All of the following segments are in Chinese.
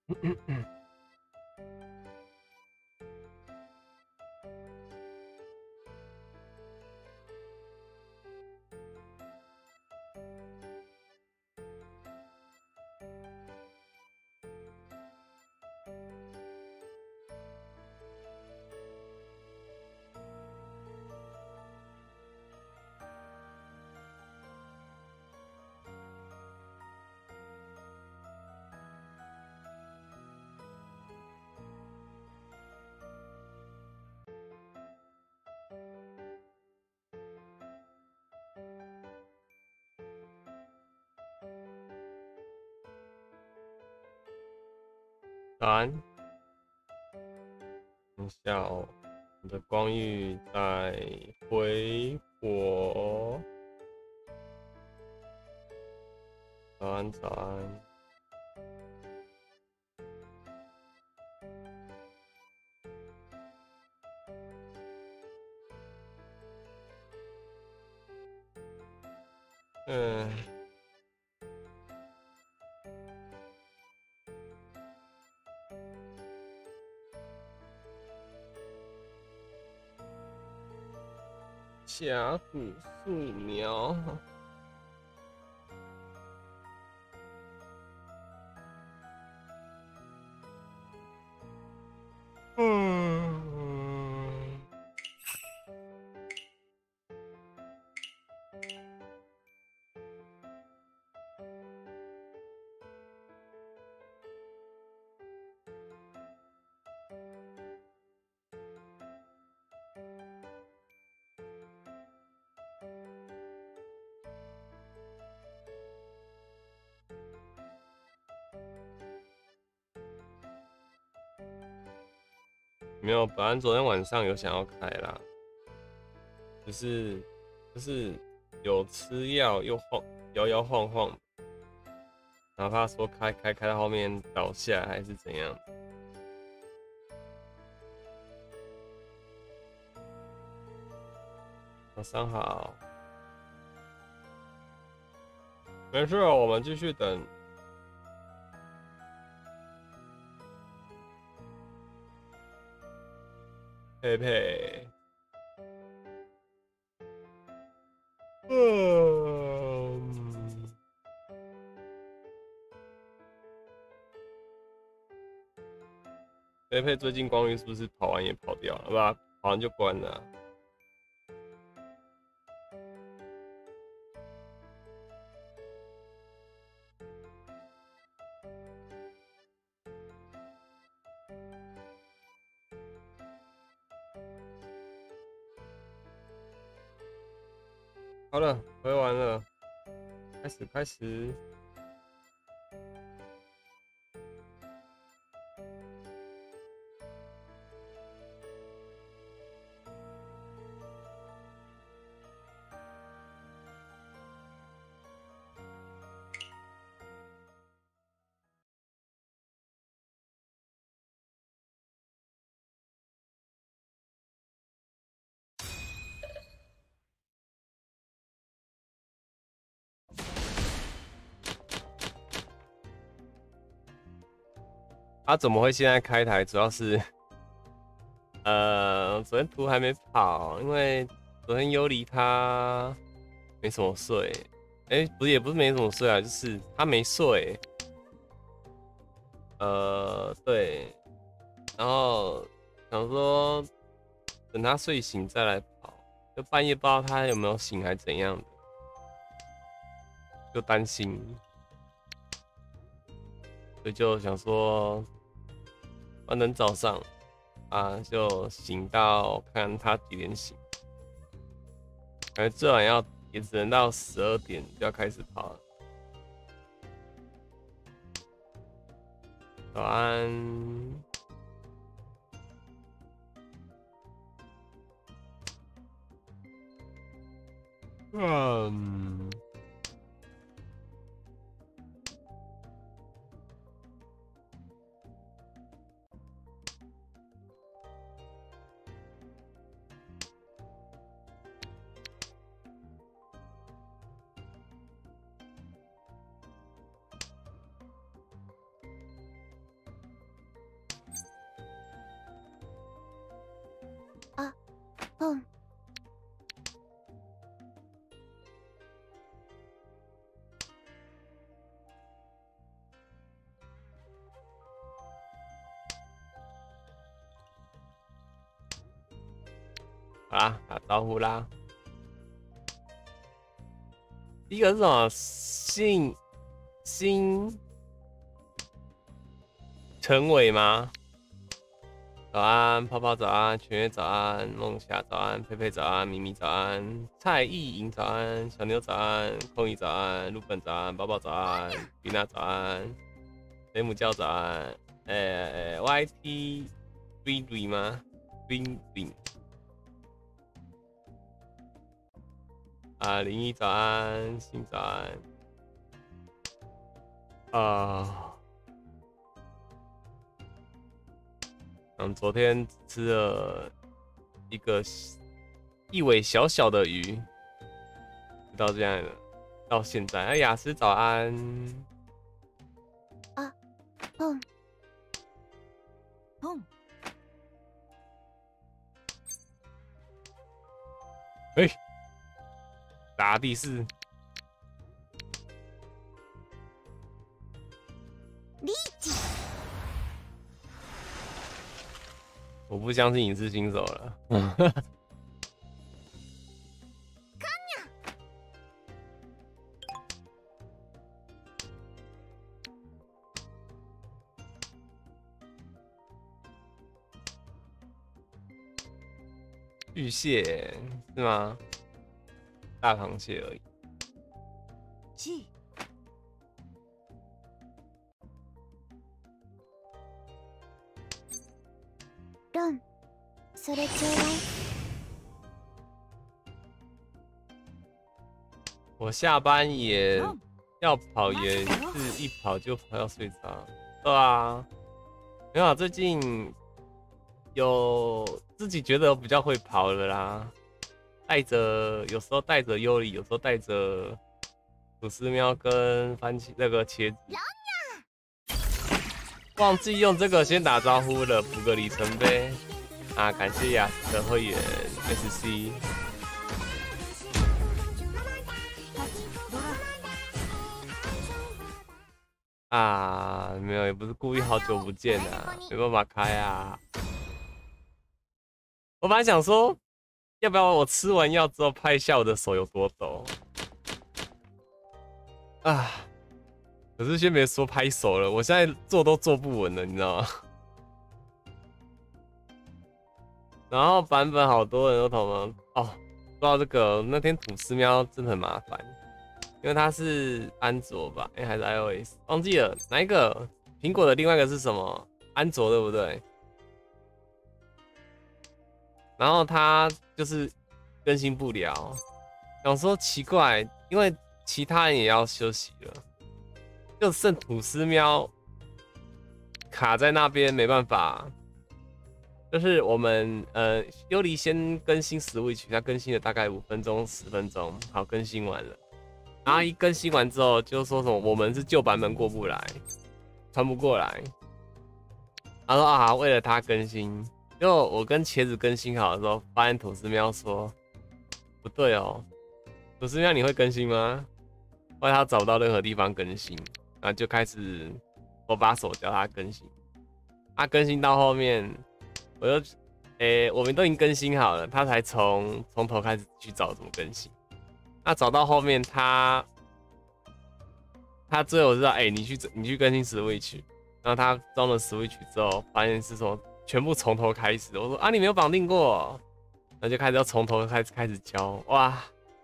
早安，等一下哦，我的光遇在回我。早安，早安。嗯，峡谷素描。嗯，没有，本来昨天晚上有想要开啦，就是有吃药又摇摇晃晃，哪怕说开到后面倒下还是怎样。早上好，没事，我们继续等。佩佩，佩佩最近光遇是不是跑完也跑掉了？吧，跑完就关了啊。好了，回完了，开始。怎么会现在开台？主要是昨天图还没跑，因为昨天优离他没什么睡。不是，也不是没什么睡啊，就是他没睡。对，然后想说等他睡醒再来跑，就半夜不知道他有没有醒还怎样的，就担心，所以就想说，反正早上就醒到看他几点醒，感觉最晚也只能到12点就要开始跑了。早安。嗯， 好啦，打招呼啦。第一个是什么？新陈伟吗？早安，泡泡早安，全月早安，梦霞早安，佩佩早安，咪咪早安，蔡意莹早安，小牛早安，空怡早安，陆本早安，宝宝早安，丽娜早安，雷姆教早安，YT Green 吗 ？Green 啊，林一早安，新早安，昨天吃了一尾小小的鱼，到这样的，到现在。哎，雅思早安。 啊， 哎，打第四。 リーチ。 我不相信你是新手了。巨蟹是吗？大螃蟹而已。 G。ロン、それちょうだい。 我下班也要跑，也是一跑就跑到睡着。对啊，没有啊，最近有自己觉得比较会跑了啦。有时候带着优里，有时候带着吐司喵跟番茄那个茄子。忘记用这个先打招呼了，补个里程碑啊！感谢雅思的会员 SC。啊，没有，也不是故意，好久不见啊，没办法开啊。我本来想说，要不要我吃完药之后拍一下我的手有多抖啊？可是先别说拍手了，我现在坐都坐不稳了，你知道吗？然后版本好多人都同了哦，说到这个，那天吐司喵真的很麻烦，因为它是安卓吧？还是 iOS？ 忘记了哪一个？苹果的另外一个是什么？安卓对不对？然后它就是更新不了，想说奇怪，因为其他人也要休息了。就剩吐司喵卡在那边，没办法。就是我们优离先更新 Switch， 它更新了大概5分钟10分钟，好，更新完了。然后一更新完之后，就说什么我们是旧版本过不来，传不过来。他说啊，为了它更新，结果我跟茄子更新好的时候，发现吐司喵说不对哦，吐司喵你会更新吗？后来他找不到任何地方更新。然后就开始手把手教他更新，他更新到后面，我们都已经更新好了，他才从头开始去找怎么更新。那找到后面他最后知道，你去更新 Switch， 然后他装了 Switch 之后，发现是说全部从头开始。我说啊，你没有绑定过，然后就开始要从头开始教，哇！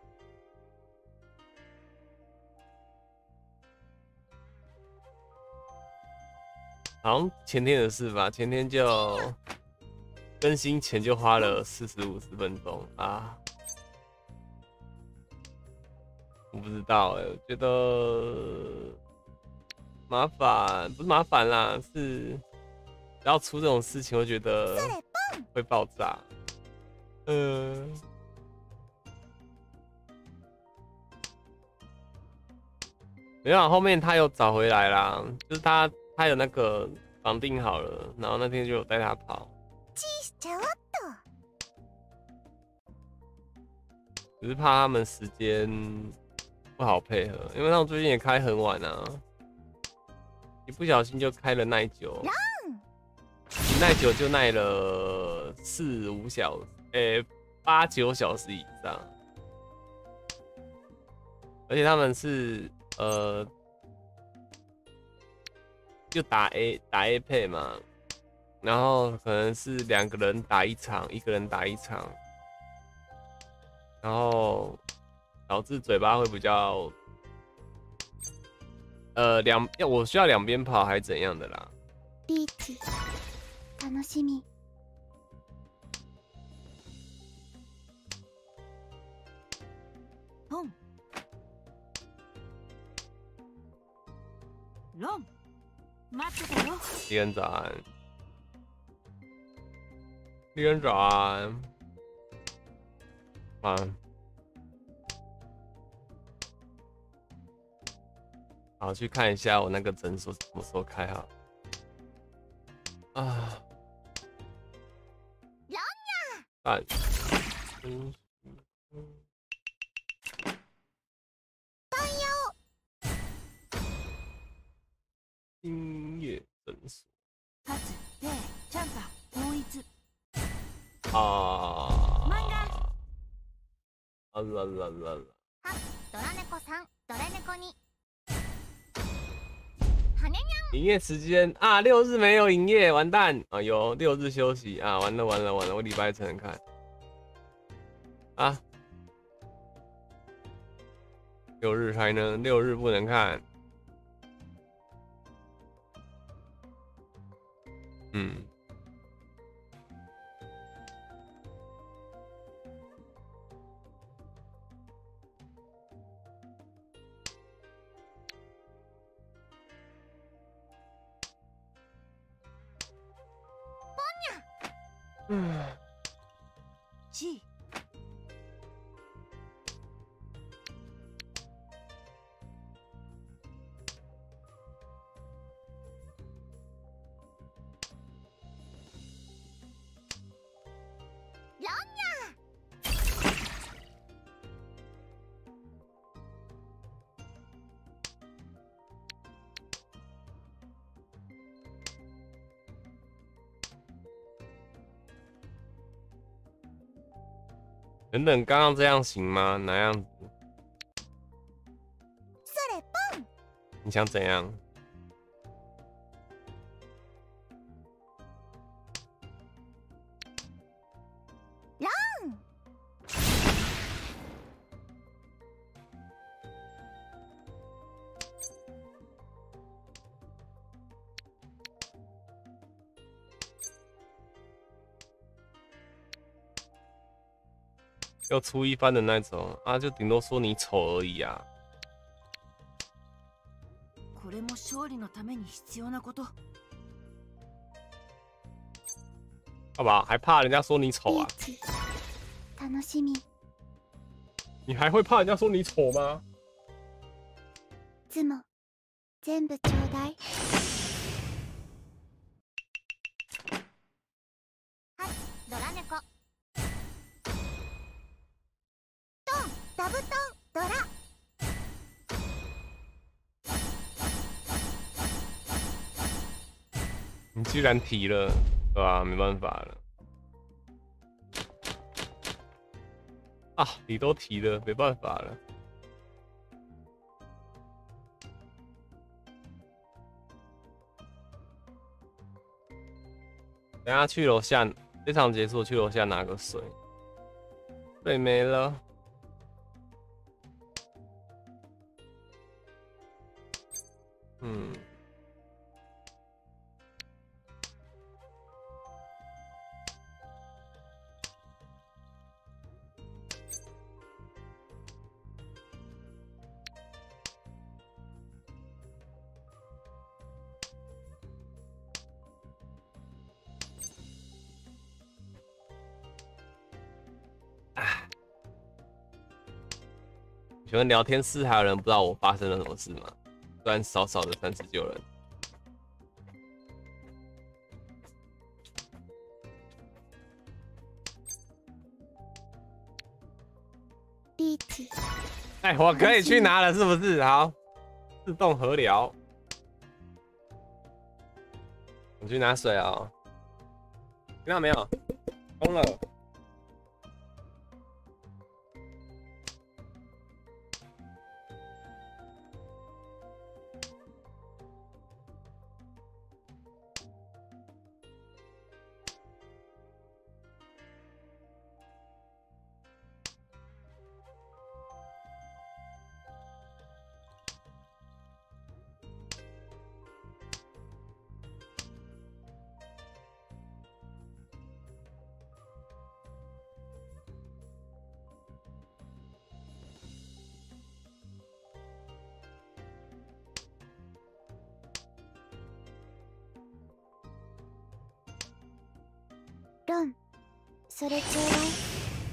好像前天的事吧，前天就更新前就花了40-50分钟啊，我不知道我觉得麻烦，不是麻烦啦，是只要出这种事情，我觉得会爆炸。没有，后面他有找回来啦，就是他有那个绑定好了，然后那天就有带他跑。只是怕他们时间不好配合，因为他们最近也开很晚啊，一不小心就开了耐久，耐久就耐了4-5小时， 8、9小时以上，而且他们是就打 A 配嘛，然后可能是2个人打1场，1个人打1场，然后导致嘴巴会比较我需要2边跑还是怎样的啦？ リーチ楽しみ。 トンロン待ってたよ。 李恩早安，李恩早安，好，去看一下我那个诊所什么时候开好。啊，蛋，音乐诊所立つでちゃんと統一。 啊， 漫画啊啦啦啦啦， ドラ猫さん、ドラ猫に。 营业时间啊，6日没有营业，完蛋啊！有6日休息啊，完了，我礼拜才能看啊，6日才能，6日不能看。嗯， G 等等，刚刚这样行吗？哪样子？ それポン。 你想怎样？要出一番的那种啊，就顶多说你丑而已啊。 これも勝利のために必要なこと。 干嘛？还怕人家说你丑啊？ リーチ楽しみ。 你还会怕人家说你丑吗？ ズモ全部ちょうだい。ドラ猫。トンダブトンドラ。 你居然提了，对吧？没办法了。啊，你都提了，没办法了。等下去楼下，这场结束去楼下拿个水。水没了。嗯。请问聊天室还有人不知道我发生了什么事吗？虽然少少的39人。 リーチ。 哎，我可以去拿了，是不是？好，自动合聊。我去拿水啊、哦，听到没有？空了。 ロン、それちょうだい。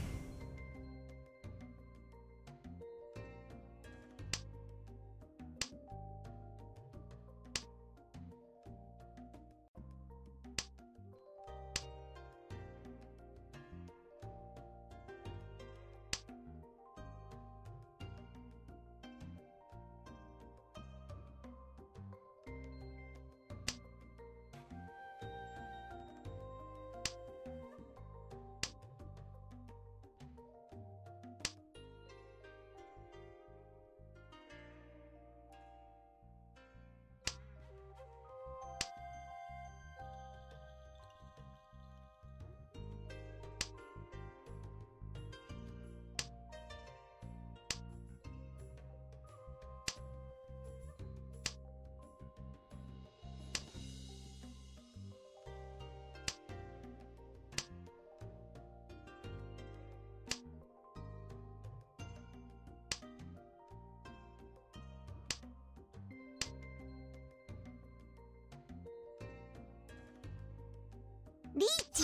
リーチ。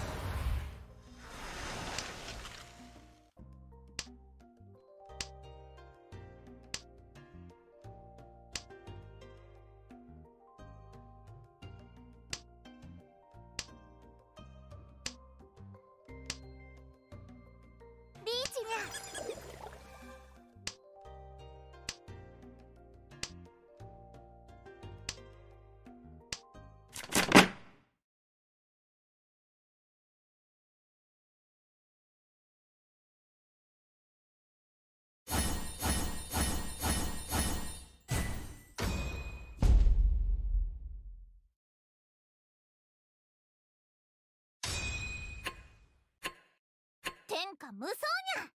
リーチにゃ。天下無双にゃ。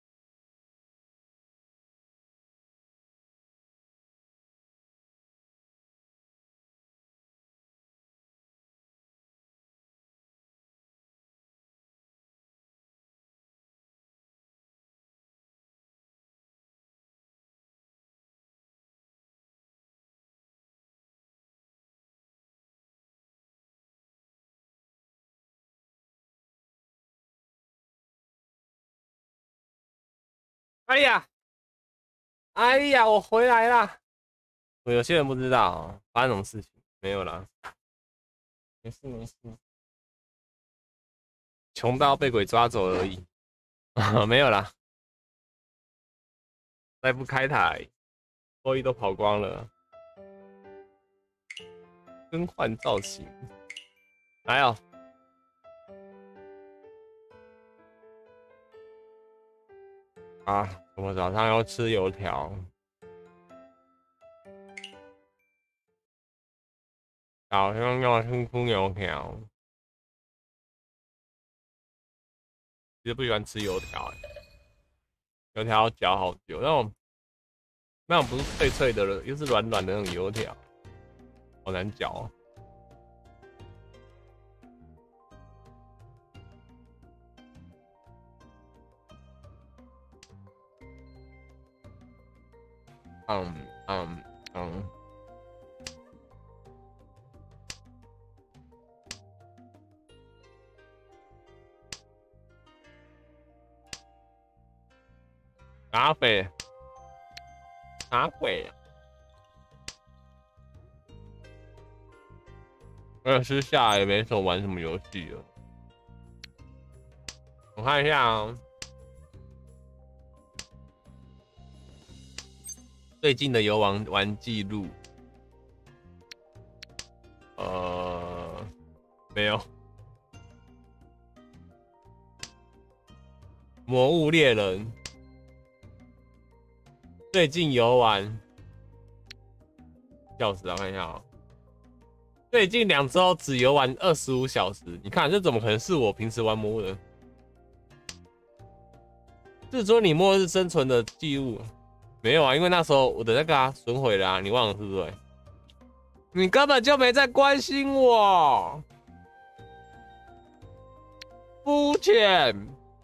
哎呀，哎呀，我回来啦！有些人不知道发生什么事情，没有啦，没事没事，穷到被鬼抓走而已，没有啦。再不开台，收益都跑光了。更换造型，来哦。啊，我早上要吃油条，早上要吃油条。其实不喜欢吃油条，油条要嚼好久，那种不是脆脆的了，又是软软的那种油条，好难嚼哦。啥鬼？啥鬼？私下也没手玩什么游戏了。我看一下啊，最近的游玩记录，没有。魔物猎人最近游玩，笑死了！看一下啊，最近2周只游玩25小时，你看这怎么可能是我平时玩魔物的？至尊你末日生存的记录没有啊？因为那时候我的那个损毁了啊，你忘了是不是？你根本就没在关心我，肤浅。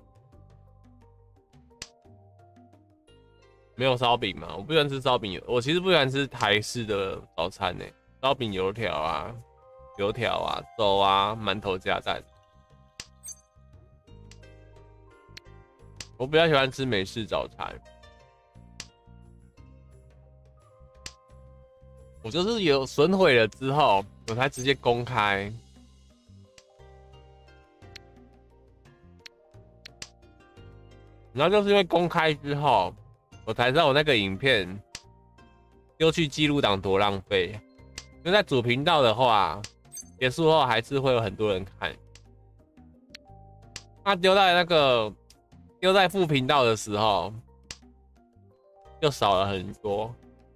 没有烧饼嘛？我不喜欢吃烧饼，我其实不喜欢吃台式的早餐呢、烧饼、油条啊、粥啊、馒头加蛋。 我比较喜欢吃美式早餐。我就是有损毁了之后，我才直接公开。然后就是因为公开之后，我才知道我那个影片丢去记录档多浪费。因为在主频道的话，结束后还是会有很多人看。那丢在副频道的时候，就少了很多。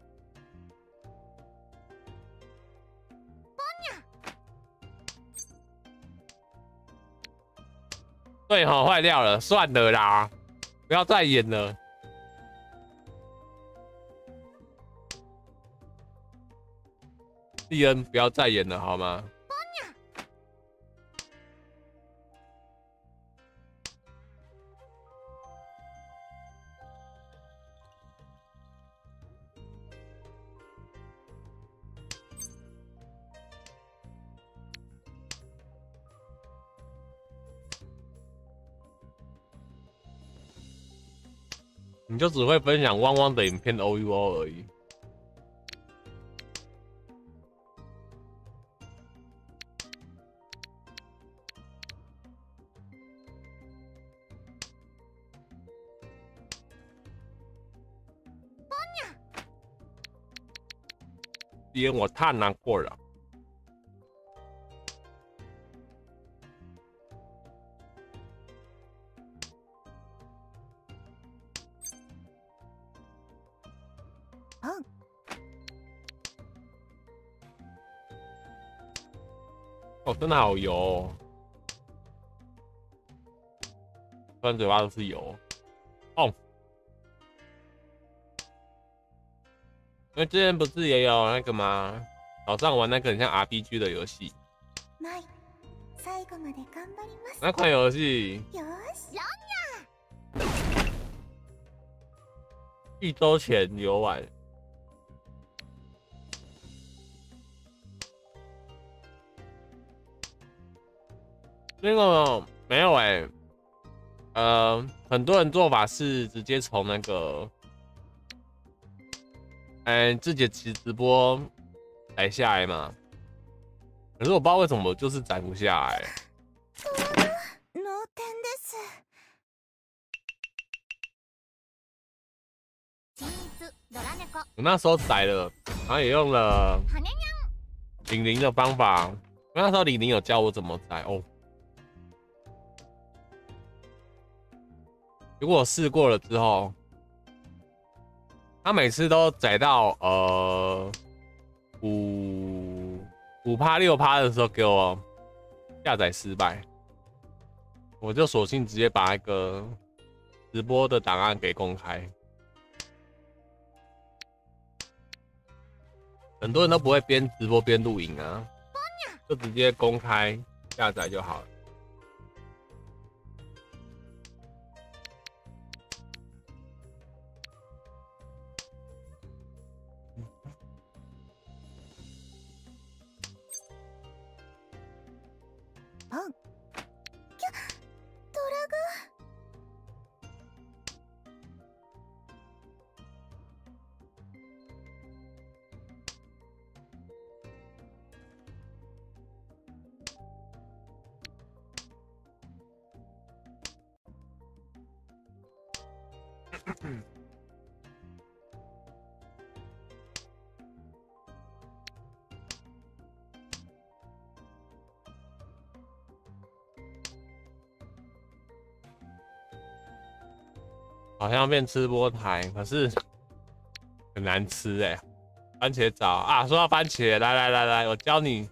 对吼，坏掉了，算了啦，不要再演了。蒂恩，不要再演了好吗？你就只会分享汪汪的影片 OUO 而已。今天我太难过了。哦，真的好油哦，突然嘴巴都是油。哦，因为之前不是也有那个吗？早上玩那个很像 RPG 的游戏。那款游戏1周前有玩。那个没有很多人做法是直接从那个，自己的直播载下来嘛。可是我不知道为什么就是载不下来。我那时候载了，然后也用了玲玲的方法。那时候玲玲有教我怎么载哦。如果我试过了之后，他每次都载到5%、6%的时候给我下载失败，我就索性直接把那个直播的档案给公开。很多人都不会边直播边录影啊，就直接公开下载就好了。好像变吃播台，可是很难吃番茄枣啊，说到番茄，来，我教你。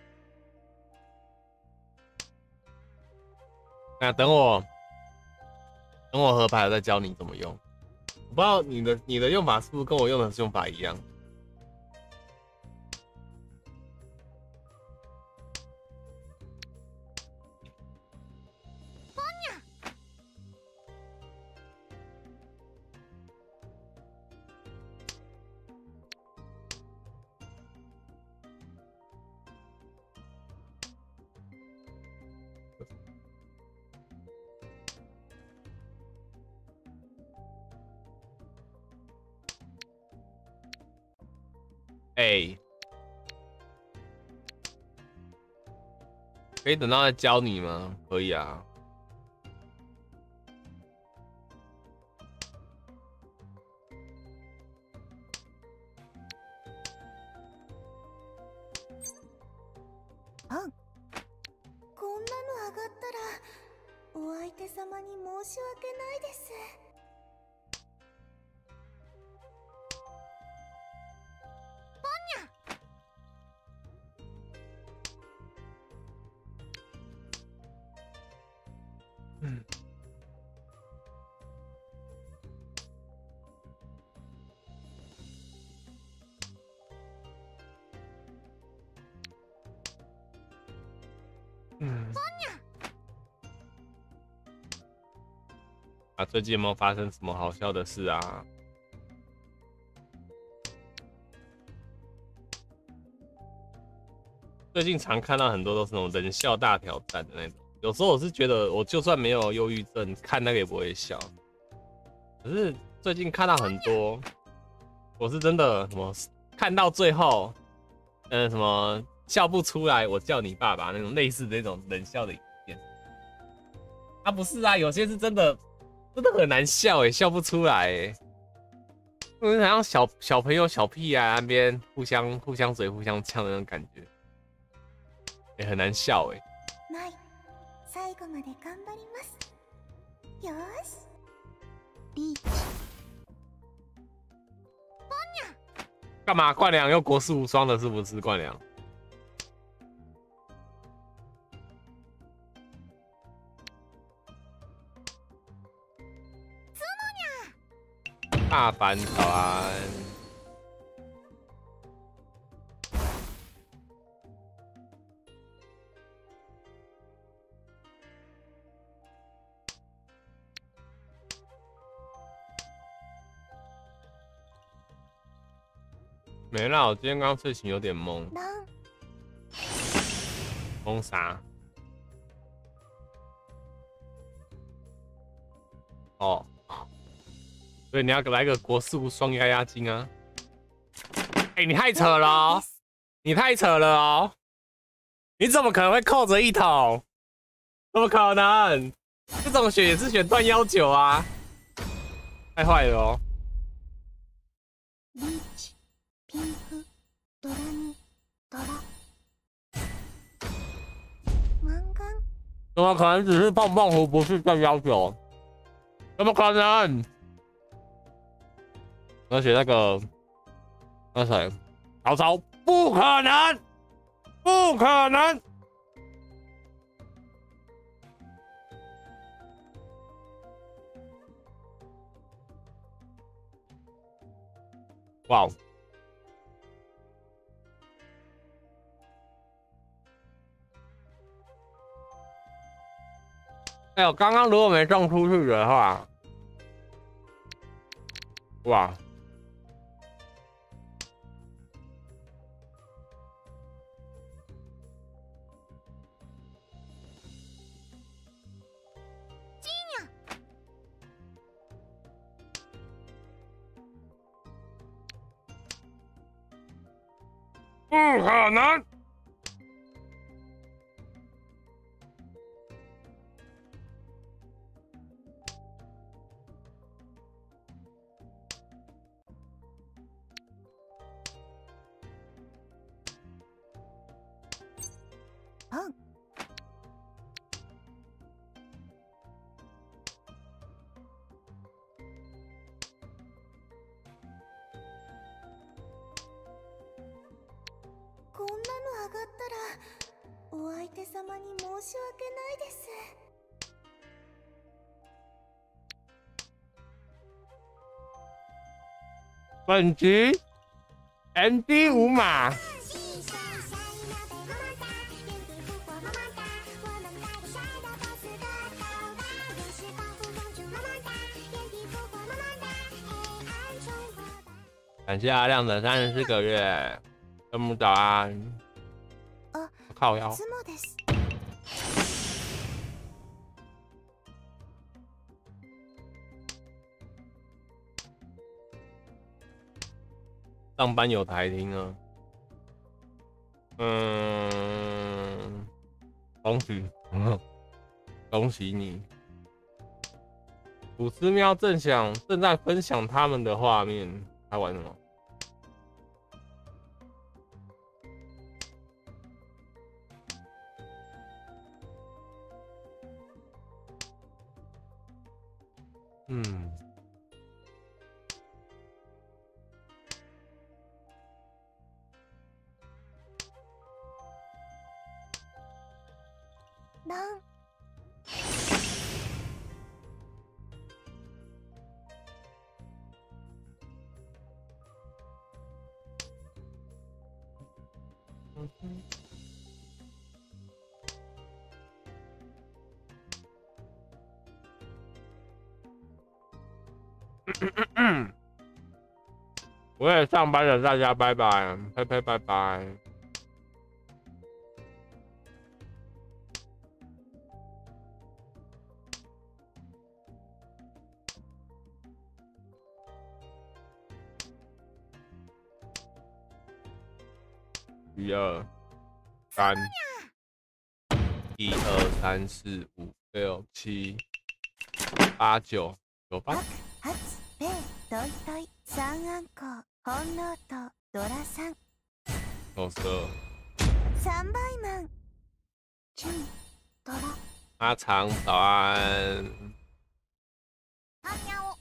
那等我合牌，我再教你怎么用。我不知道你的用法是不是跟我用的用法一样。 哎，可以等到再教你吗？可以啊。 こんなの上がったらお相手様に申し訳ないです。 嗯。嗯。啊，最近有没有发生什么好笑的事啊？最近常看到很多都是那种人笑大挑战的那种，有时候我是觉得，我就算没有忧郁症，看那个也不会笑。可是最近看到很多，我是真的什么看到最后，什么笑不出来，我叫你爸爸那种类似的那种冷笑的影片。啊，不是啊，有些是真的很难笑笑不出来好像小朋友小屁啊那边互相嘴互相呛的那种感觉。很难笑ない最後まで頑張ります。よーし。リーチ。 干嘛？冠良又国士无双了是不是？冠良。大反团。没啦，我今天刚睡醒有点懵。懵啥？哦，所以你要来个国士无双压压惊啊！哎，你太扯了哦！你太扯了哦！你怎么可能会扣着一桶？怎么可能？这种选也是选断幺九啊！太坏了哦！ リーチ、ピンク、ドラミ、ドラ。漫画。 怎么可能只是碰碰胡，不是断幺九？怎么可能？而且那谁，曹操，不可能，不可能！哇！哎呦，刚刚如果没撞出去的话，哇！不可能！ こんなの上がったらお相手様に申し訳ないです。 本局 MD 无码。感谢阿亮的34个月，生母早安。靠腰。 妻です。 上班有台听啊。 恭喜，恭喜你！古之喵正在分享他们的画面，在玩什么？我也上班了，大家拜拜，佩佩拜拜。1、2、3，1、2、3、4、5、6、7、8、9、9番。 8、米、トイトイ、3アンコウ、本能とドラさん。 そうそう。 3倍マン、チュン、ドラ。 阿长早安。 アニャオ。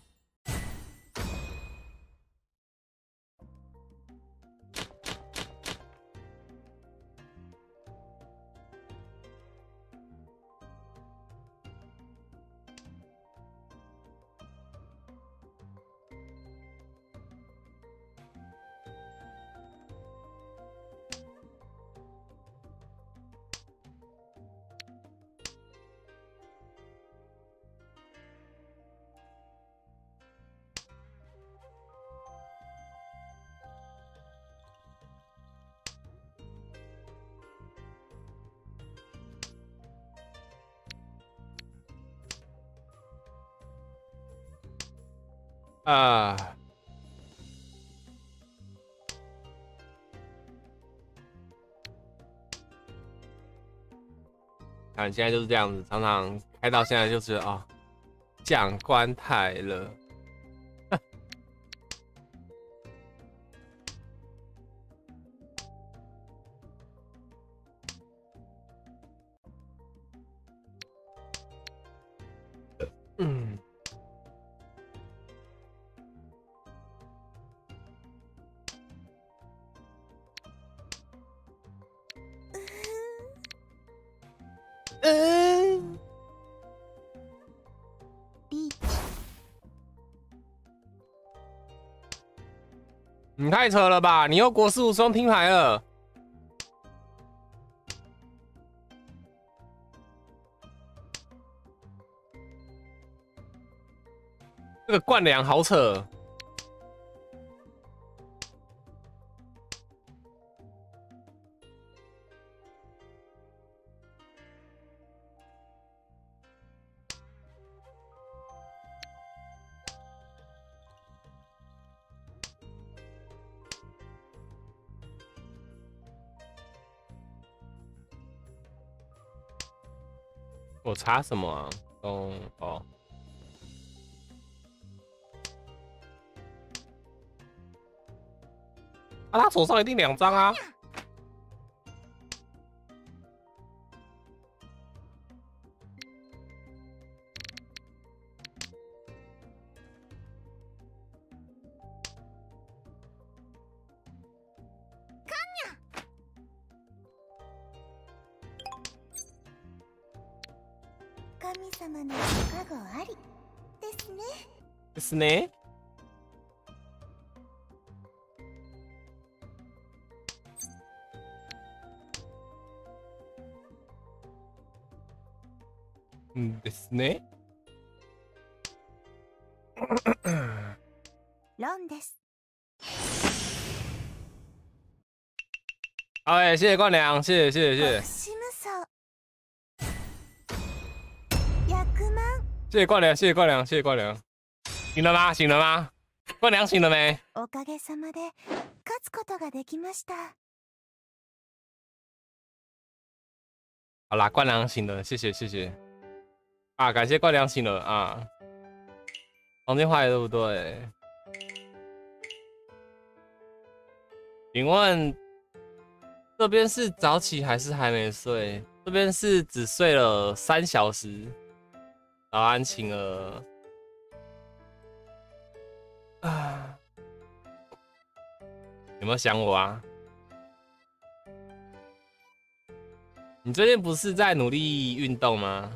啊，看现在就是这样子，常常开到现在就是啊，将官太了。你太扯了吧！你又国士无双听牌了，这个灌粮好扯。我查什么啊？哦，啊，他手上一定2张啊！ 神様の加護ありですね。 ですね。ですね。 ロンです。 好，谢谢冠良，谢谢。 シムソ。100万。 谢谢冠良，谢谢冠良。醒了吗？冠良醒了没？ おかげさまで勝つことができました。 好啦，冠良醒了，谢谢谢谢。啊，感谢冠良醒了啊。房间坏了对不对？请问这边是早起还是还没睡？这边是只睡了3小时。早安，晴儿。啊，有没有想我啊？你最近不是在努力运动吗？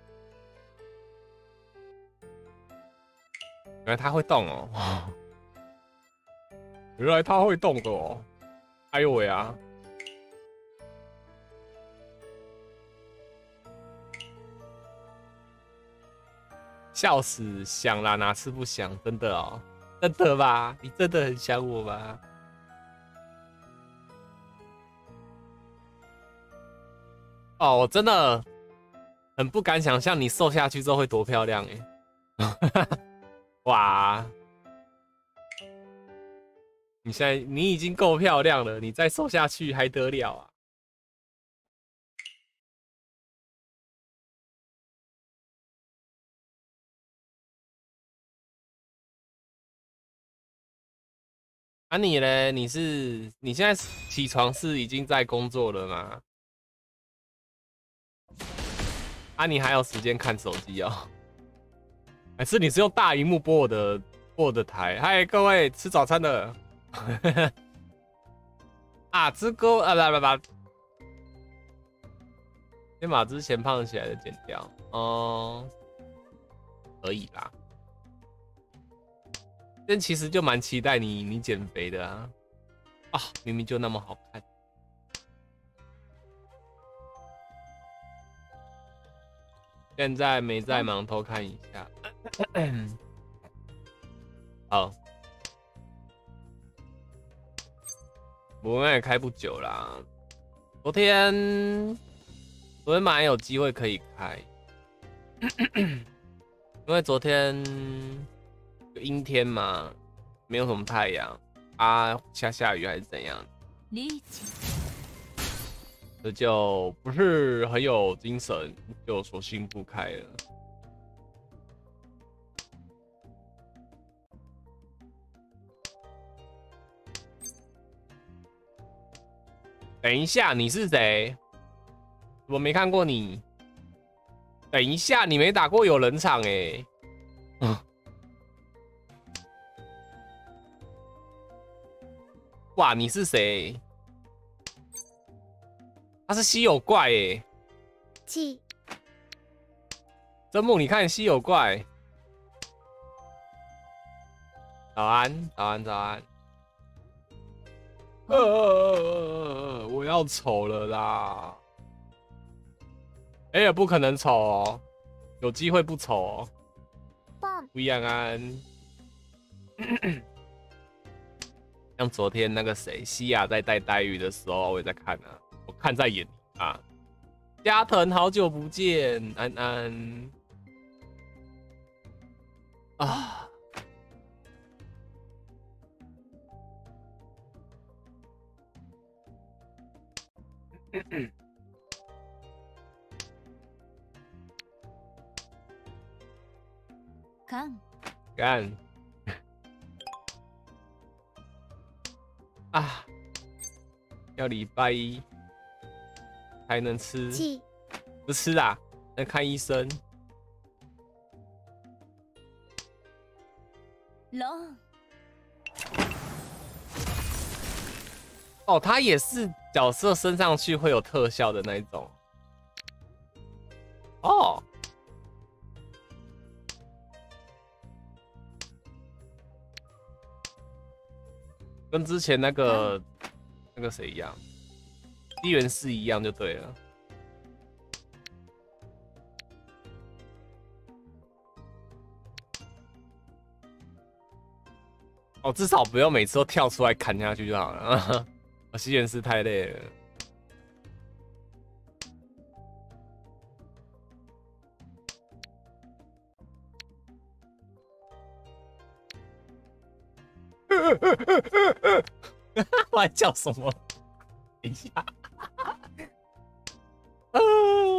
原来他会动哦！原来他会动的哦！哎呦喂啊！笑死，想啦，哪次不想？真的哦，真的吧？你真的很想我吗？哦，我真的很不敢想象你瘦下去之后会多漂亮哎！哇，你已经够漂亮了，你再瘦下去还得了啊？啊你嘞？你现在起床是已经在工作了吗？啊你还有时间看手机哦？还是你是用大荧幕播我的台？嗨，各位吃早餐的。啊，这个不，先把之前胖起来的剪掉。哦，可以啦。但其实就蛮期待你减肥的啊！啊，明明就那么好看。现在没在忙，偷看一下。好，我们也开不久啦。昨天蛮有机会可以开，因为昨天阴天嘛，没有什么太阳啊，下雨还是怎样，这就不是很有精神，就索性不开了。等一下，你是谁？我没看过你。等一下，你没打过有人场欸。哇，你是谁？他是稀有怪欸。真木，你看稀有怪。早安，早安，早安。我要丑了啦！哎呀，不可能丑哦，有机会不丑哦。魏安安，像昨天那个谁，西亚在带带鱼的时候，我也在看啊，我看在眼里啊。加藤，好久不见，安安。啊。干啊！要礼拜1才能吃，不吃啦，要看医生。哦，他也是角色升上去会有特效的那一种。哦。跟之前那个谁一样，地缘寺一样就对了。哦，至少不用每次都跳出来砍下去就好了。我西元寺太累了。我还叫什么？等一下。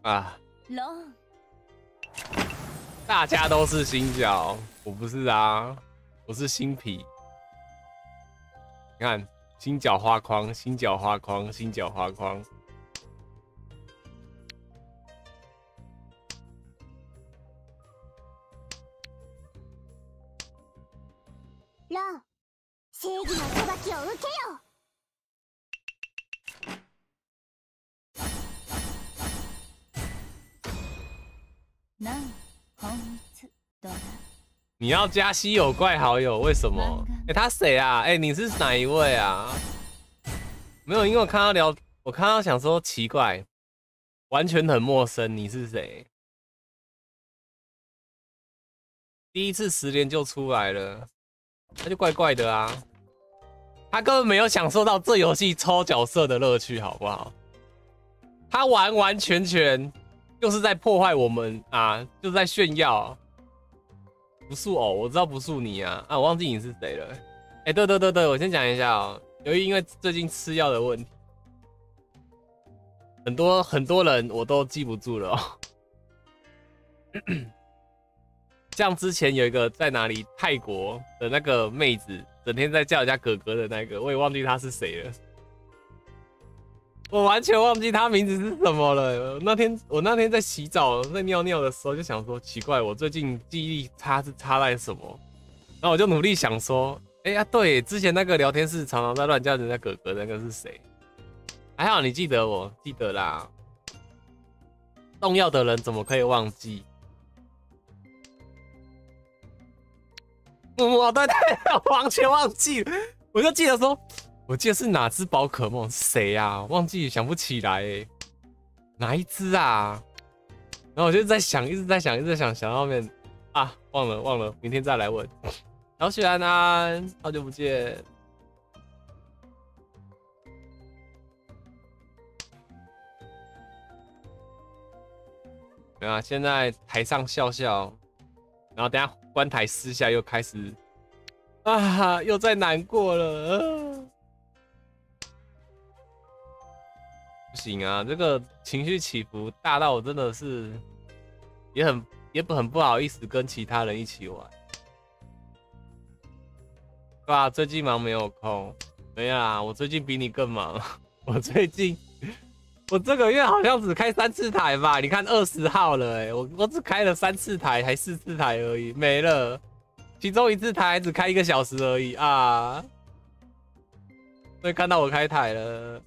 啊， ロン。 大家都是新角，我不是啊，我是新皮。你看，新角花框，新角花框，新角花框。 ロン、正義の裁きを受けよ。 南本一ドラ。 你要加稀有怪好友，为什么？他谁啊？你是哪一位啊？没有，因为我看到想说奇怪，完全很陌生，你是谁？第一次10连就出来了，那就怪怪的啊。他根本没有享受到这游戏抽角色的乐趣，好不好？他完完全全就是在破坏我们啊，就是在炫耀。不是哦，我知道不是你啊，我忘记你是谁了。对，我先讲一下哦。由于因为最近吃药的问题，很多人我都记不住了哦。像之前有一个在哪里泰国的那个妹子，整天在叫人家哥哥的那个，我也忘记他是谁了。我完全忘记他名字是什么了。我那天在洗澡在尿尿的时候就想说，奇怪，我最近记忆力差是差在什么？然后我就努力想说，对，之前那个聊天室常常在乱叫人家哥哥那个是谁？还好你记得我，记得啦。重要的人怎么可以忘记？对，完全忘记了。我就记得说，我记得是哪只宝可梦，是谁呀？忘记，想不起来哪一只啊？然后我就在想，一直在想，想到后面啊，忘了，明天再来问。小雪安安，好久不见。没有啊，现在台上笑笑，然后等下关台私下又开始啊，又在难过了。不行啊，这个情绪起伏大到我真的是也很不好意思跟其他人一起玩。对啊，最近忙没有空。没有啊，我最近比你更忙。我这个月好像只开3次台吧？你看20号了我只开了3次台，还4次台而已，没了。其中1次台还只开1个小时而已啊。所以看到我开台了，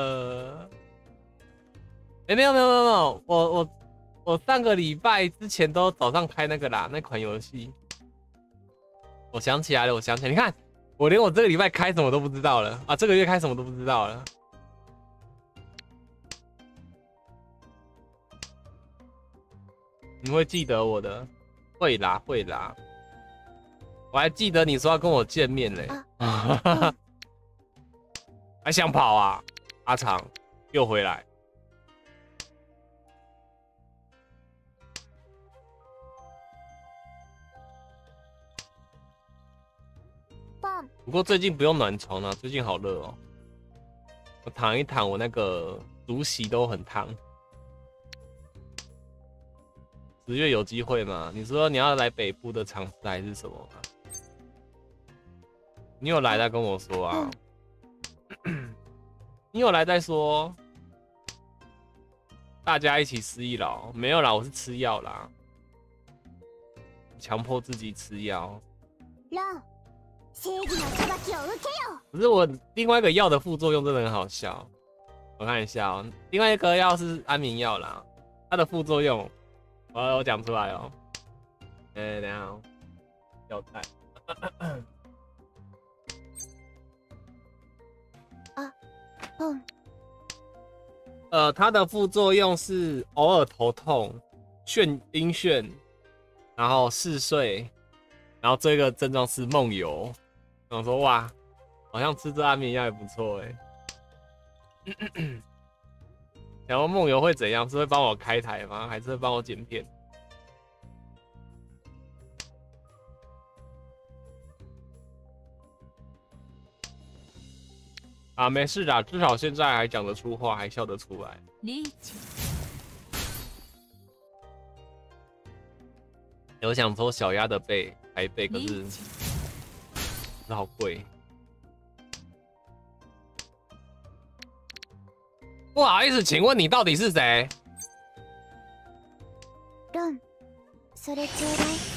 没有，我上个礼拜之前都早上开那个啦，那款游戏。我想起来了，你看，我连我这个礼拜开什么都不知道了啊，这个月开什么都不知道了。你会记得我的？会啦。我还记得你说要跟我见面嘞，还想跑啊？阿长又回来。不过最近不用暖床了，最近好热哦。我躺一躺，我那个竹席都很烫。10月有机会吗？你说你要来北部的场次还是什么吗？你有来再跟我说啊。你有来再说。大家一起吃一劳，没有啦，我是吃药啦，强迫自己吃药。可是我另外一个药的副作用真的很好笑，我看一下哦。另外一个药是安眠药啦，它的副作用，我讲出来哦。等一下哦，药袋。它的副作用是偶尔头痛、晕眩，然后嗜睡，然后这个症状是梦游。我说哇，好像吃这安眠药也不错哎。想问梦游会怎样？是会帮我开台吗？还是会帮我剪片？啊，没事啦，至少现在还讲得出话，还笑得出来。 リーチ。 我想说小鸭的背台背，可是好贵。不好意思，请问你到底是谁？ ロン、それちょうだい。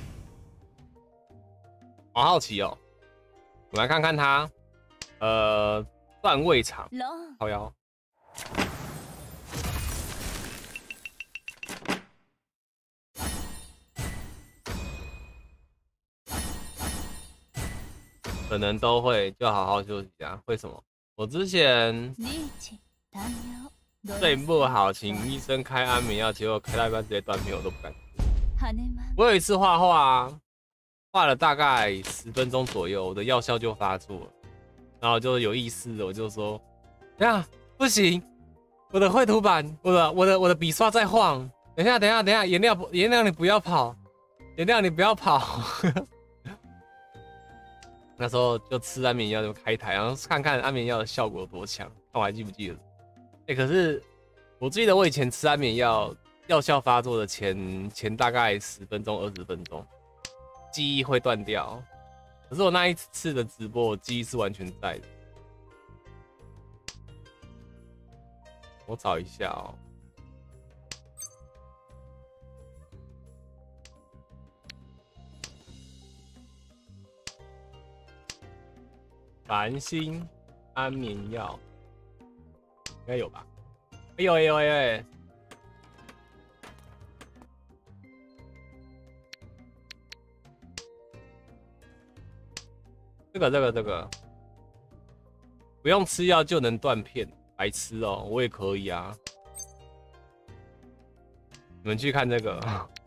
好好奇哦，我们来看看他，段位长， ロン、 好腰。可能都会，就好好休息啊。为什么？我之前リーチ、タンヤオ、 睡不好，请医生开安眠药，结果开到一半直接断片，我都不敢。 ハネマン、 我有一次画画，画了大概10分钟左右，我的药效就发作了，然后就有意识的我就说，等一下不行，我的绘图板，我的笔刷在晃，等一下，颜料你不要跑，颜料你不要跑。那时候就吃安眠药就开台，然后看看安眠药的效果有多强，看我还记不记得？可是我记得我以前吃安眠药，药效发作的前大概10分钟20分钟，记忆会断掉。可是我那一次的直播，我记忆是完全在的。我找一下哦。繁星安眠药应该有吧？有。这个，不用吃药就能断片，白痴哦，我也可以啊。你们去看这个，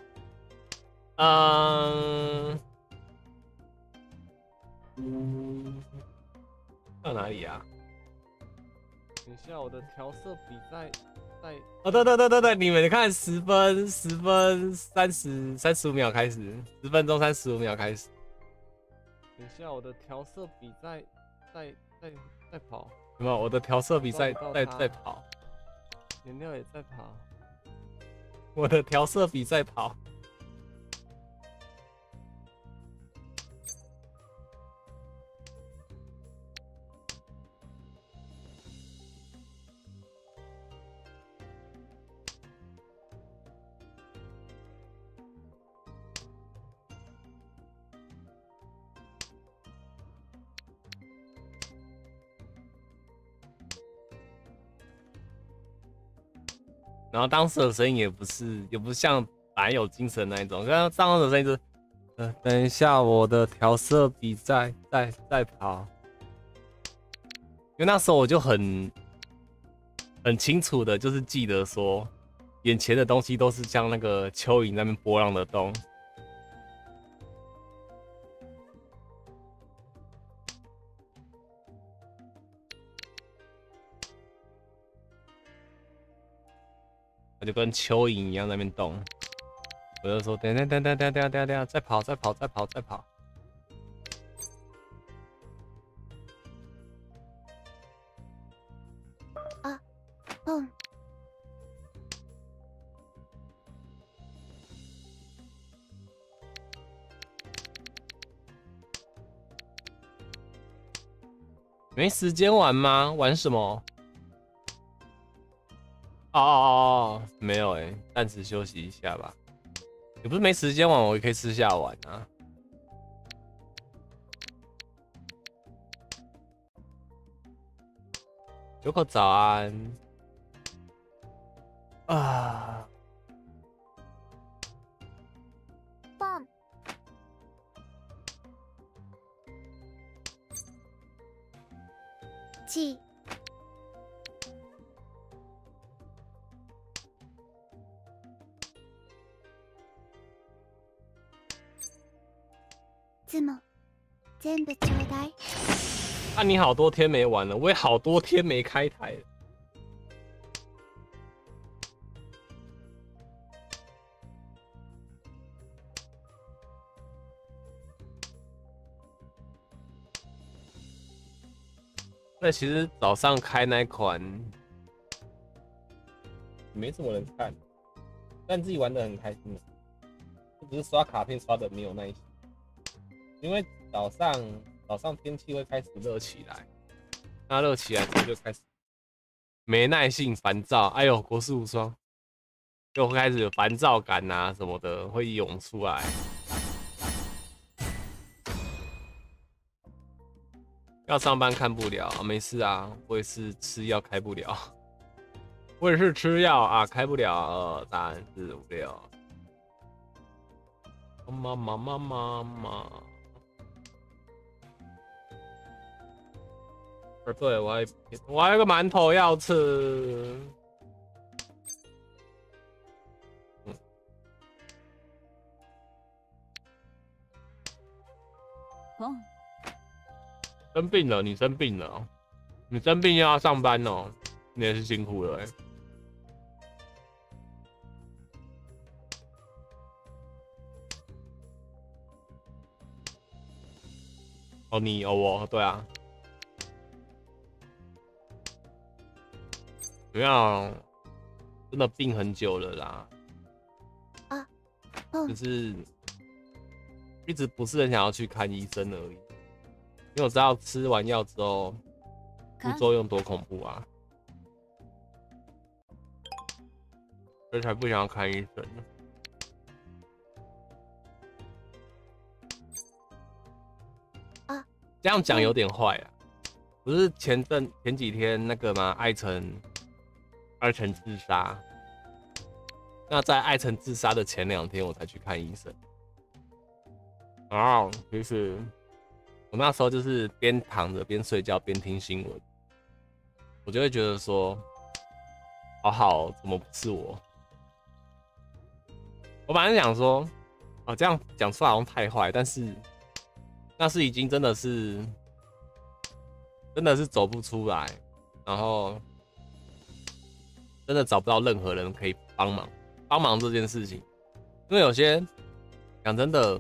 到哪里啊？等一下，我的调色笔在哦，对，你们看10分35秒开始，10分钟35秒开始。等一下，我的调色笔在跑，有没有？我的调色笔在跑，颜料也在跑，我的调色笔在跑。然后当时的声音也不像本来有精神那一种，刚刚当时的声音是，等一下我的调色笔在跑，因为那时候我就很清楚的，就是记得说，眼前的东西都是像那个蚯蚓那边波浪的动。我就跟蚯蚓一样在那边动，我就说等，再跑。 あ、ポン。 没时间玩吗？玩什么？哦，没有暂时休息一下吧。也不是没时间玩，我也可以私下玩啊。有口早安啊。 ポン。チ。字も全部ちょうだい。 啊，你好多天没玩了，我也好多天没开台了。那其实早上开那款没什么人看，但自己玩的很开心。 只是刷卡片刷的没有耐心，因为早上天气会开始热起来，那热起来之后就开始没耐性、烦躁。哎呦，国士无双，就会开始有烦躁感啊什么的会涌出来。要上班看不了，没事啊，我也是吃药开不了，我也是吃药啊开不了。2、3、4、5、6。妈妈妈妈妈。对，我还有个馒头要吃。生病了，你生病了哦，你生病又要上班哦，你也是辛苦了欸。哦，你哦我，对啊。没有，真的病很久了啦。 啊， 就是一直不是很想要去看医生而已，因为我知道吃完药之后副作用多恐怖啊，所以才不想要看医生。 啊， 这样讲有点坏啊。不是前几天那个吗？艾诚自杀。那在艾诚自杀的前2天，我才去看医生。然后其实我那时候就是边躺着边睡觉边听新闻，我就会觉得说，好，怎么不是我？我本来想说，这样讲出来好像太坏，但是那是已经真的是走不出来，然后真的找不到任何人可以帮忙这件事情，因为有些讲真的，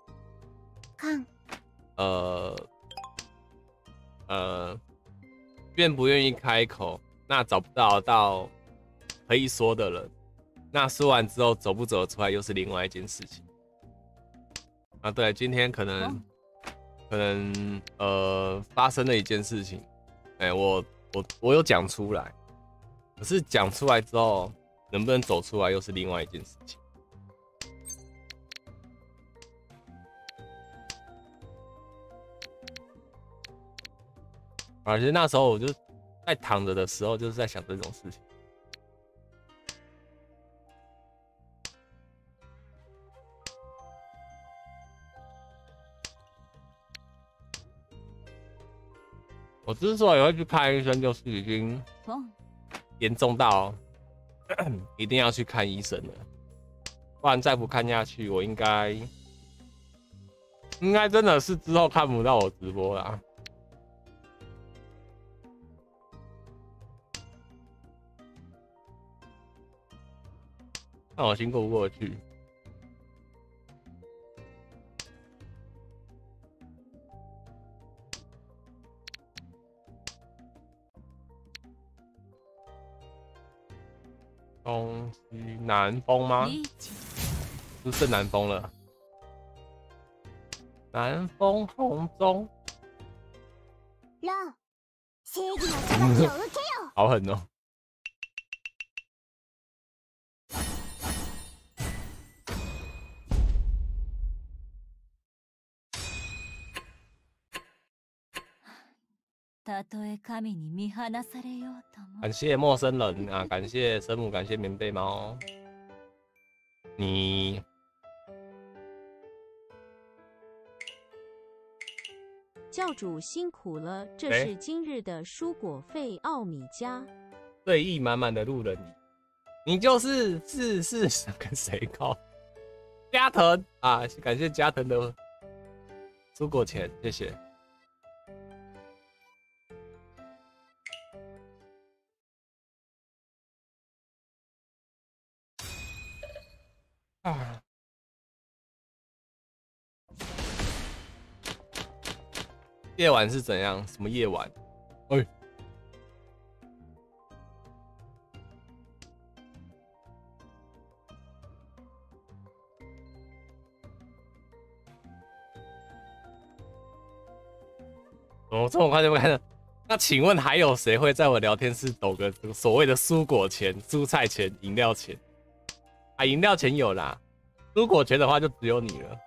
愿不愿意开口，那找不到可以说的人，那说完之后走不走得出来又是另外一件事情。对，今天可能发生了一件事情，我有讲出来，可是讲出来之后能不能走出来又是另外一件事情。其实那时候我就在躺着的时候，就是在想这种事情。我之所以会去看医生，就是已经严重到一定要去看医生了，不然再不看下去，我应该真的是之后看不到我直播啦。那我辛苦不过去。东西南风吗？是正南风了。南风红中。好狠哦！感谢陌生人啊，感谢生母，感谢棉被猫。你教主辛苦了，这是今日的蔬果费奥米加。 醉意满满的路人，你就是想跟谁告？加藤啊，感谢加藤的蔬果钱，谢谢。啊，夜晚是怎样？什么夜晚？哎， 怎么这么快就不看了？那请问还有谁会在我聊天室抖个所谓的蔬果钱、蔬菜钱、饮料钱？啊，饮料钱有啦，蔬果钱的话就只有你了。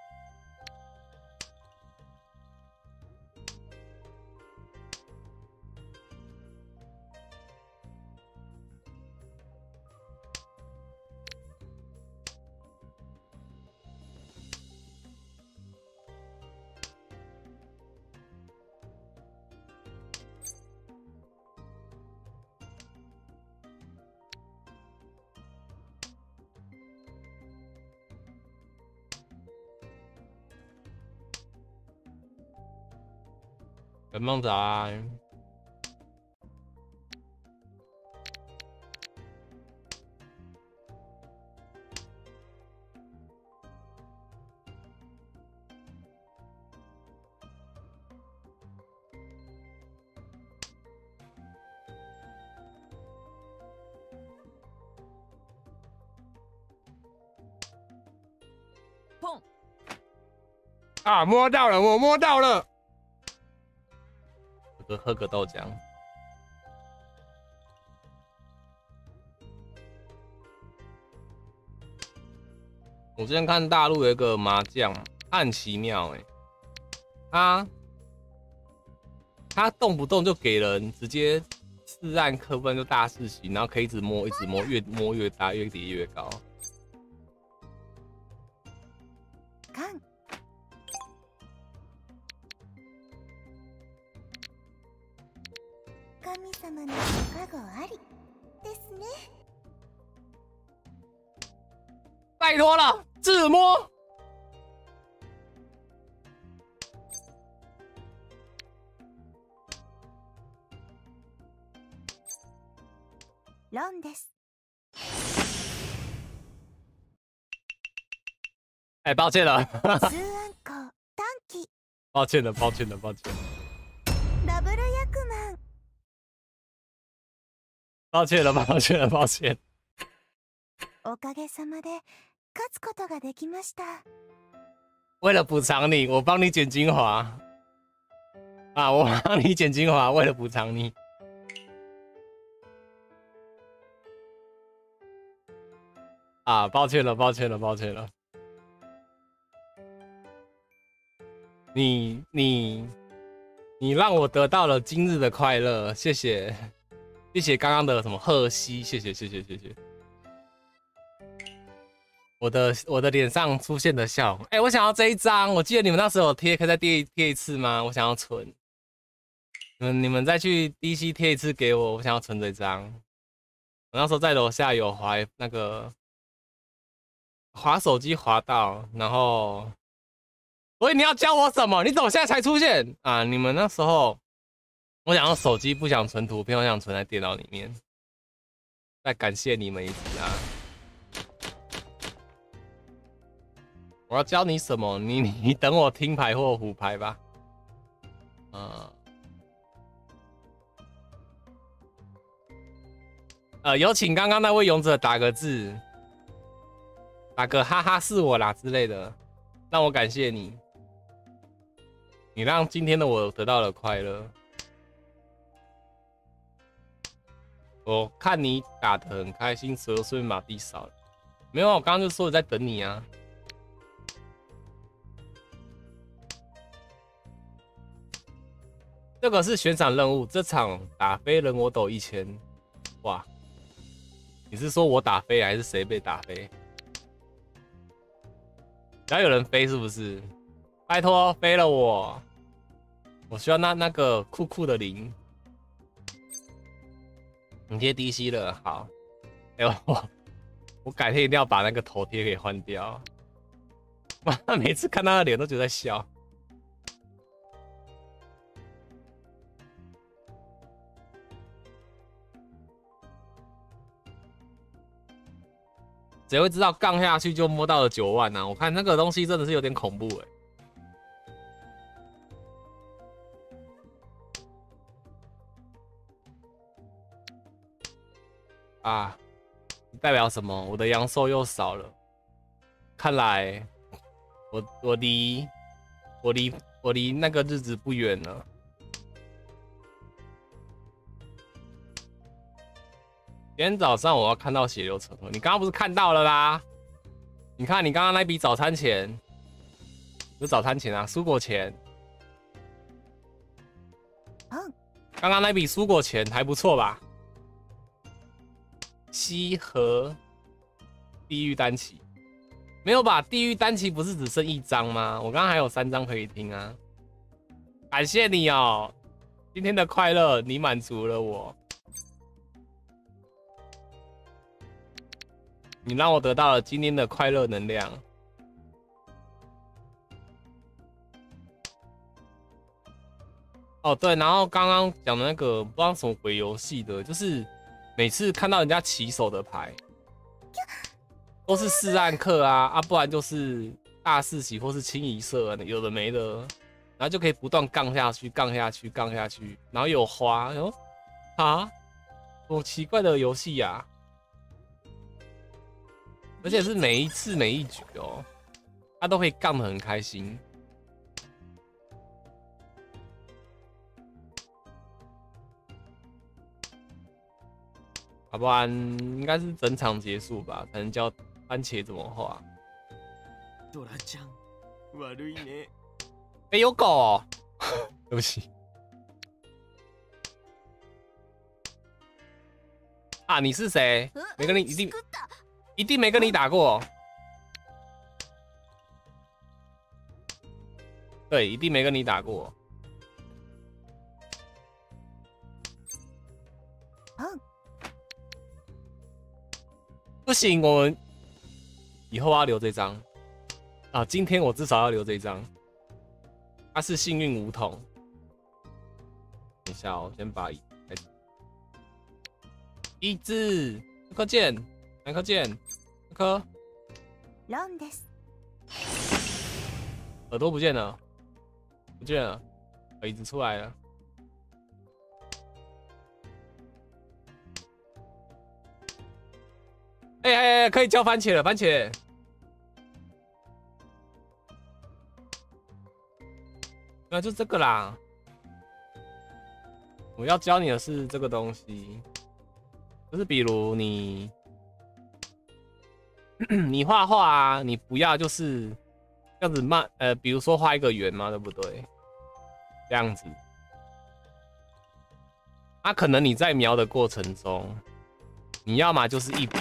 本梦仔， 碰啊，摸到了，我摸到了。喝个豆浆。我之前看大陆有一个麻将，他很奇妙他动不动就给人直接4按科分就大四喜，然后可以一直摸，越摸越大，越叠越高。 神様のご加護ありですね。 拜托了，自摸。 ロンです。 哎，抱歉了。 スーアンコ短期。 抱歉了，抱歉了，抱歉。 ダブル役満。 抱歉了，抱歉了，抱歉。 おかげさまで勝つことができました。 为了补偿你，我帮你剪精华。啊，我帮你剪精华，为了补偿你。啊，抱歉了，抱歉了，抱歉了。你让我得到了今日的快乐，谢谢。谢谢刚刚的什么贺西，谢谢。我的脸上出现的笑容，我想要这一张，我记得你们那时候有贴，可以再贴一次吗？我想要存。你们再去 DC 贴一次给我，我想要存这张。我那时候在楼下有滑那个滑手机滑到，然后，所以你要教我什么？你怎么现在才出现啊？你们那时候。我想用手机，不想存图片，我想存在电脑里面。再感谢你们一次啊！我要教你什么？你等我听牌或胡牌吧。有请刚刚那位勇者打个字，打个哈哈是我啦之类的，让我感谢你。你让今天的我得到了快乐。我看你打得很开心，所以顺便把地扫了。没有，我刚刚就说我在等你啊。这个是悬赏任务，这场打飞人我抖1000。哇，你是说我打飞还是谁被打飞？只要有人飞是不是？拜托飞了我，我需要那个酷酷的零。你贴 DC 了，好。我改天一定要把那个头贴给换掉。哇，每次看他的脸都觉得笑。谁会知道杠下去就摸到了9万呢？我看那个东西真的是有点恐怖啊，代表什么？我的阳寿又少了。看来我离那个日子不远了。 今天早上我要看到血流成河，你刚刚不是看到了啦？你看你刚刚那笔早餐钱，不是早餐钱啊，蔬果钱。刚刚那笔蔬果钱还不错吧？西河地狱单旗没有吧？地狱单旗不是只剩1张吗？我刚刚还有3张可以听啊。感谢你哦，今天的快乐你满足了我，你让我得到了今天的快乐能量。哦，对，然后刚刚讲的那个不知道什么鬼游戏的，就是每次看到人家起手的牌，都是4暗克啊，不然就是大四喜或是清一色，有的没的，然后就可以不断杠下去，杠下去，杠下去，然后有花，然后啊，多奇怪的游戏呀！而且是每一次每一局哦，他都会杠得很开心。要不然应该是整场结束吧，才能教番茄怎么画。 ドラちゃん、悪いね。 哎，有狗哦，对不起。啊，你是谁？没跟你一定没跟你打过。对，一定没跟你打过。不行，我们以后要留这张啊！今天我至少要留这张，它是幸运梧桐。等一下哦，先把一只一颗键，2颗键，一颗。耳朵不见了，不见了，椅子出来了。哎，可以叫番茄了，番茄。那就这个啦。我要教你的是这个东西，就是比如你你画画啊，你不要就是这样子慢，比如说画一个圆嘛，对不对？这样子，可能你在描的过程中，你要么就是一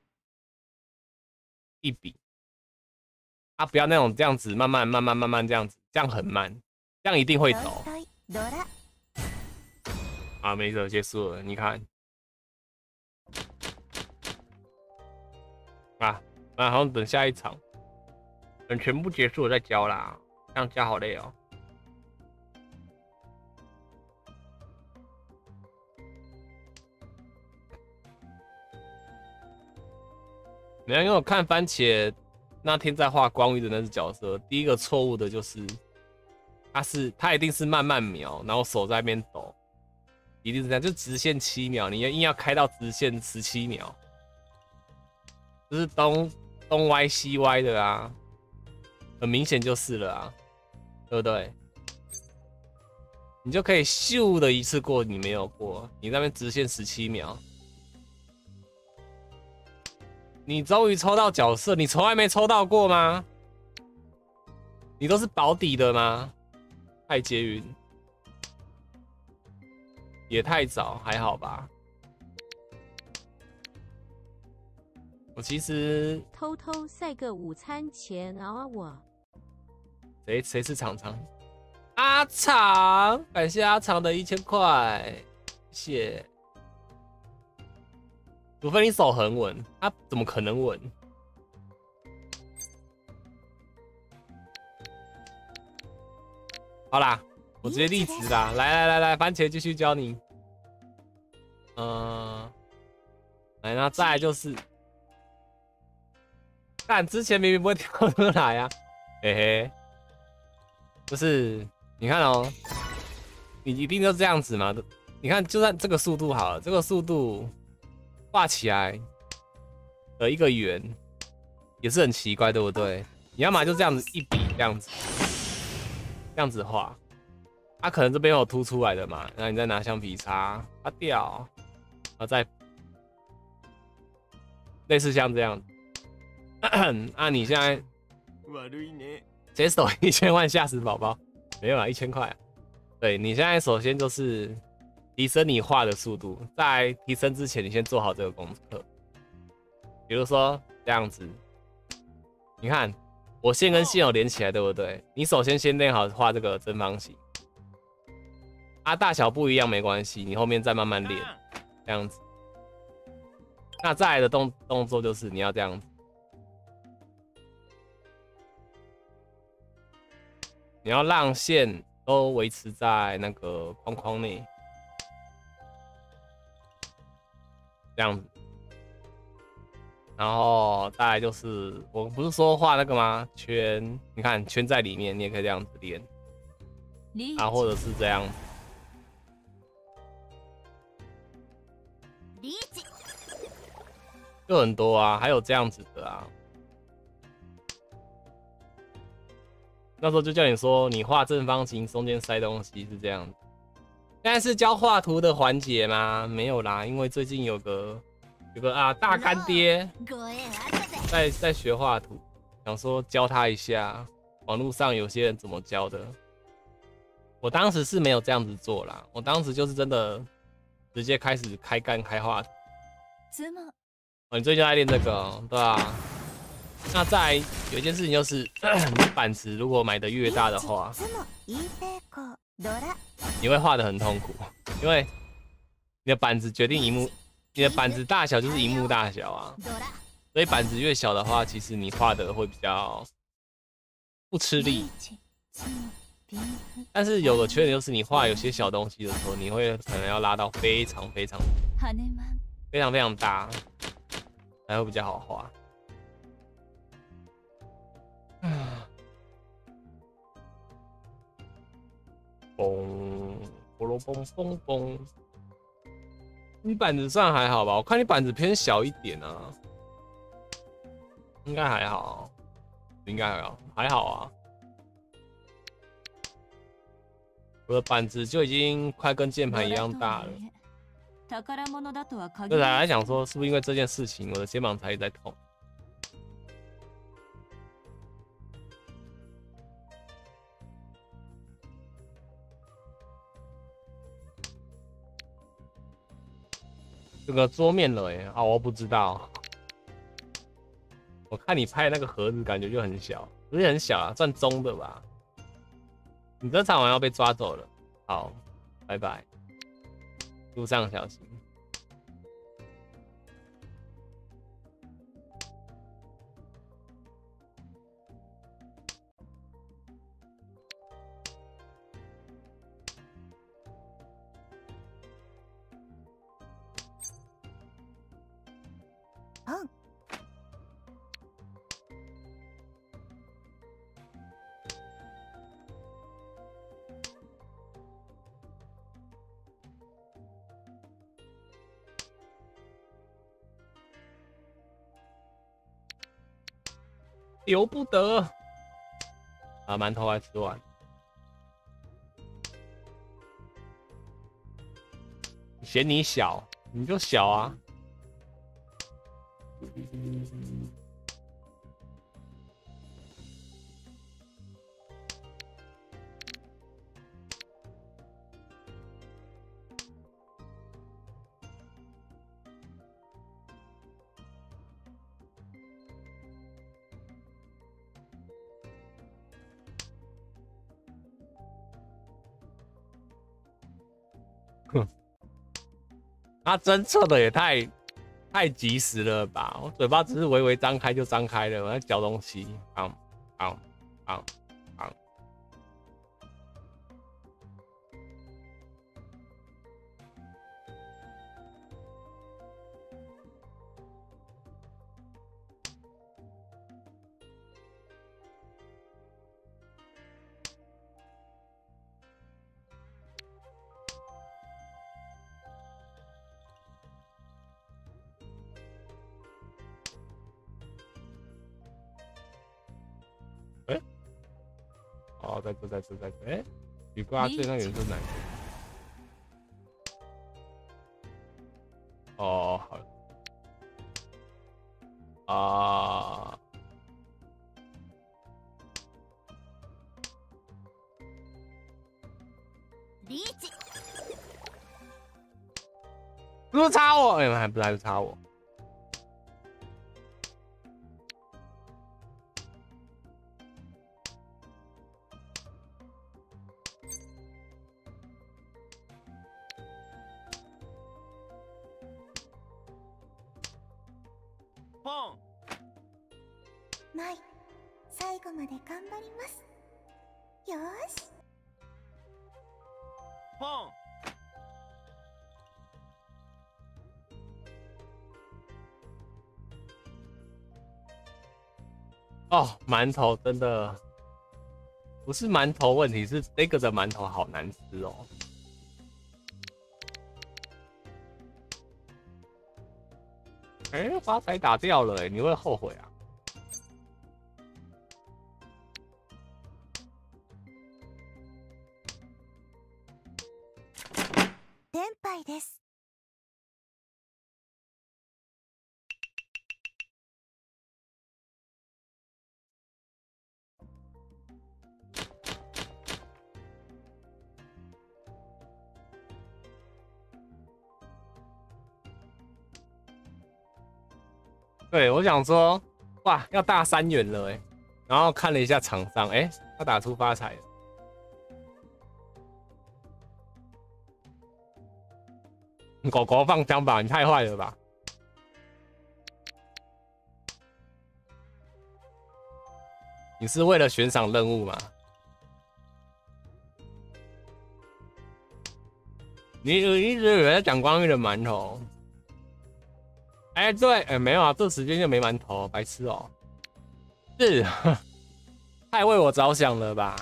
笔，不要那种这样子慢慢这样子，这样很慢，这样一定会抖。没事，结束了。你看，好像等下一场，等全部结束了再教啦。这样教好累哦。没有，因为我看番茄那天在画光遇的那只角色，第一个错误的就是他一定是慢慢描，然后手在那边抖，一定是这样，就直线7秒，你硬要开到直线17秒，就是东歪西歪的啊，很明显就是了啊，对不对？你就可以咻的一次过，你没有过，你那边直线17秒。你终于抽到角色，你从来没抽到过吗？你都是保底的吗？太捷运，也太早，还好吧？我其实偷塞个午餐钱啊！我谁是厂长？阿长，感谢阿长的1000块，谢谢。除非你手很稳，他怎么可能稳？好啦，我直接立直啦！来，番茄继续教你。来，那再来就是，看之前明明不会跳出来啊，嘿嘿，就是你看哦，你一定就这样子嘛？你看，就算这个速度好了，这个速度。画起来的一个圆也是很奇怪，对不对？你要么就这样子一笔这样子画，它可能这边有凸出来的嘛，然后你再拿橡皮擦擦掉，然后再类似像这样。啊，你现在直接手1000万吓死宝宝，没有啦，1000块啊。对你现在首先就是提升你画的速度，在提升之前，你先做好这个功课。比如说这样子，你看我线跟线有连起来，对不对？你首先练好画这个正方形，啊，大小不一样没关系，你后面再慢慢练，这样子。那再来的动作就是你要这样子。你要让线都维持在那个框框内，这样子。然后再来就是，我不是说画那个吗？圈，你看圈在里面，你也可以这样子连，啊，或者是这样子。就很多啊，还有这样子的啊。那时候就叫你说，你画正方形中间塞东西是这样子。现在是教画图的环节吗？没有啦，因为最近有个啊大干爹在学画图，想说教他一下，网络上有些人怎么教的。我当时是没有这样子做啦，我当时就是真的直接开始开干开画图。哦，你最近在练这个哦，对吧？那再来有一件事情就是，你板子如果买的越大的话，你会画得很痛苦，因为你的板子决定荧幕，你的板子大小就是荧幕大小啊。所以板子越小的话，其实你画的会比较不吃力。但是有个缺点就是，你画有些小东西的时候，你会可能要拉到非常大，才会比较好画。嘣，菠萝嘣嘣嘣。你板子算还好吧？我看你板子偏小一点啊，应该还好，应该还好啊。我的板子就已经快跟键盘一样大了。对大家想说，是不是因为这件事情，我的肩膀才一直在痛？这个桌面了耶啊，我不知道。我看你拍那个盒子，感觉就很小，不是很小啊，算中的吧。你这场完要被抓走了，好，拜拜，路上小心。由不得啊！馒头还吃完，嫌你小，你就小啊！他侦测的也太及时了吧！我嘴巴只是微微张开就张开了，我在嚼东西，哦，在这，哎，雨刮最那个人是哪一个？哦，好了， 啊。 リーチ。 是不是插我？哎、还不是插我。 ポン。 ない。最後まで頑張ります。よーし。 ポン。 哦，馒头真的不是馒头问题，是这个的馒头好难吃哦。哎，发财打掉了哎，你会后悔啊？ 天杯です。 对，我想说，哇，要大3元了哎，然后看了一下厂商，哎，他打出发财了。狗狗放枪吧，你太坏了吧！你是为了悬赏任务吗？你一直以为在讲光遇的馒头？哎、对，哎、没有啊，这时间就没馒头，白痴哦、是，太为我着想了吧？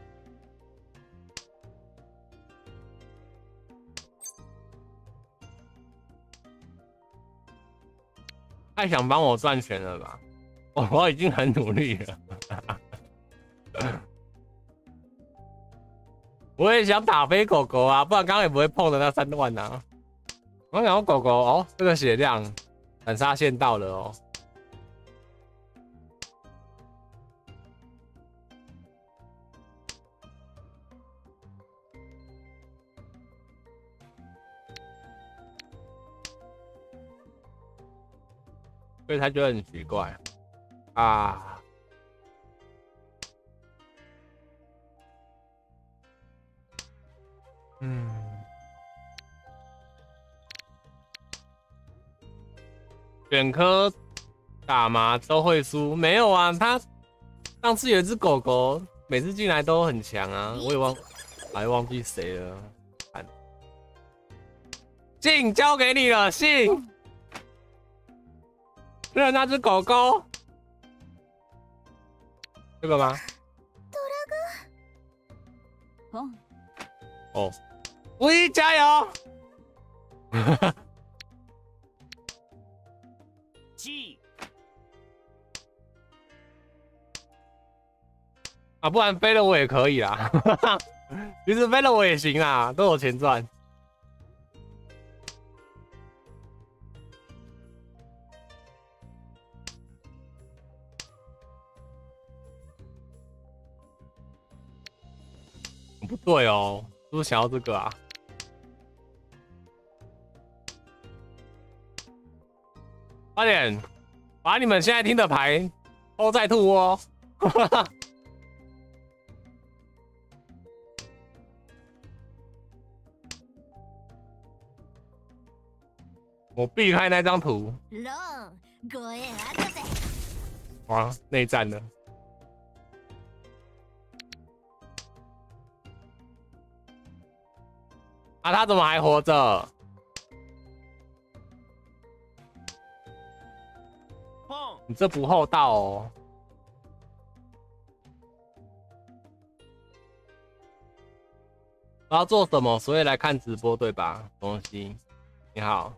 太想帮我赚钱了吧？我已经很努力了。我也想打飞狗狗啊，不然刚刚也不会碰的那3万啊。我想要狗狗哦，这个血量，斩杀线到了哦。所以他觉得很奇怪啊。选科打麻都会输，没有啊？他上次有一只狗狗，每次进来都很强啊，我也忘记谁了。信交给你了，信。是那只狗狗，这个吗？哦，无一加油！啊，不然飞了我也可以啦。其实飞了我也行啦，都有钱赚。不对哦，是不是想要这个啊？快点，把你们现在听的牌都在吐哦！我避开那张图。哇，内战了。啊，他怎么还活着？你这不厚道哦！我要做什么？所以来看直播对吧？东西，你好。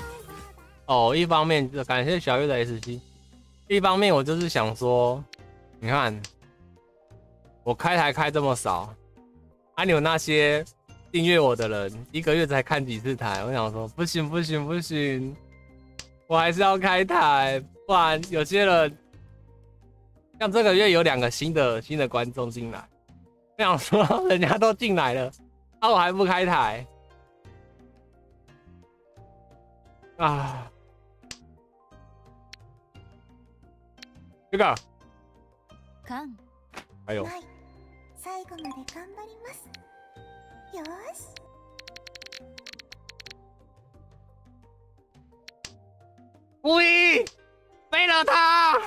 哦，一方面感谢小月的 SC， 一方面我就是想说， 你看，我开台开这么少，啊，你们那些订阅我的人，一个月才看几次台，我想说不行不行不行，我还是要开台，不然有些人像这个月有2个新的观众进来，我想说人家都进来了，啊，我还不开台啊。这个カン还有ない最後まで頑張りますよーし喂，飞了他！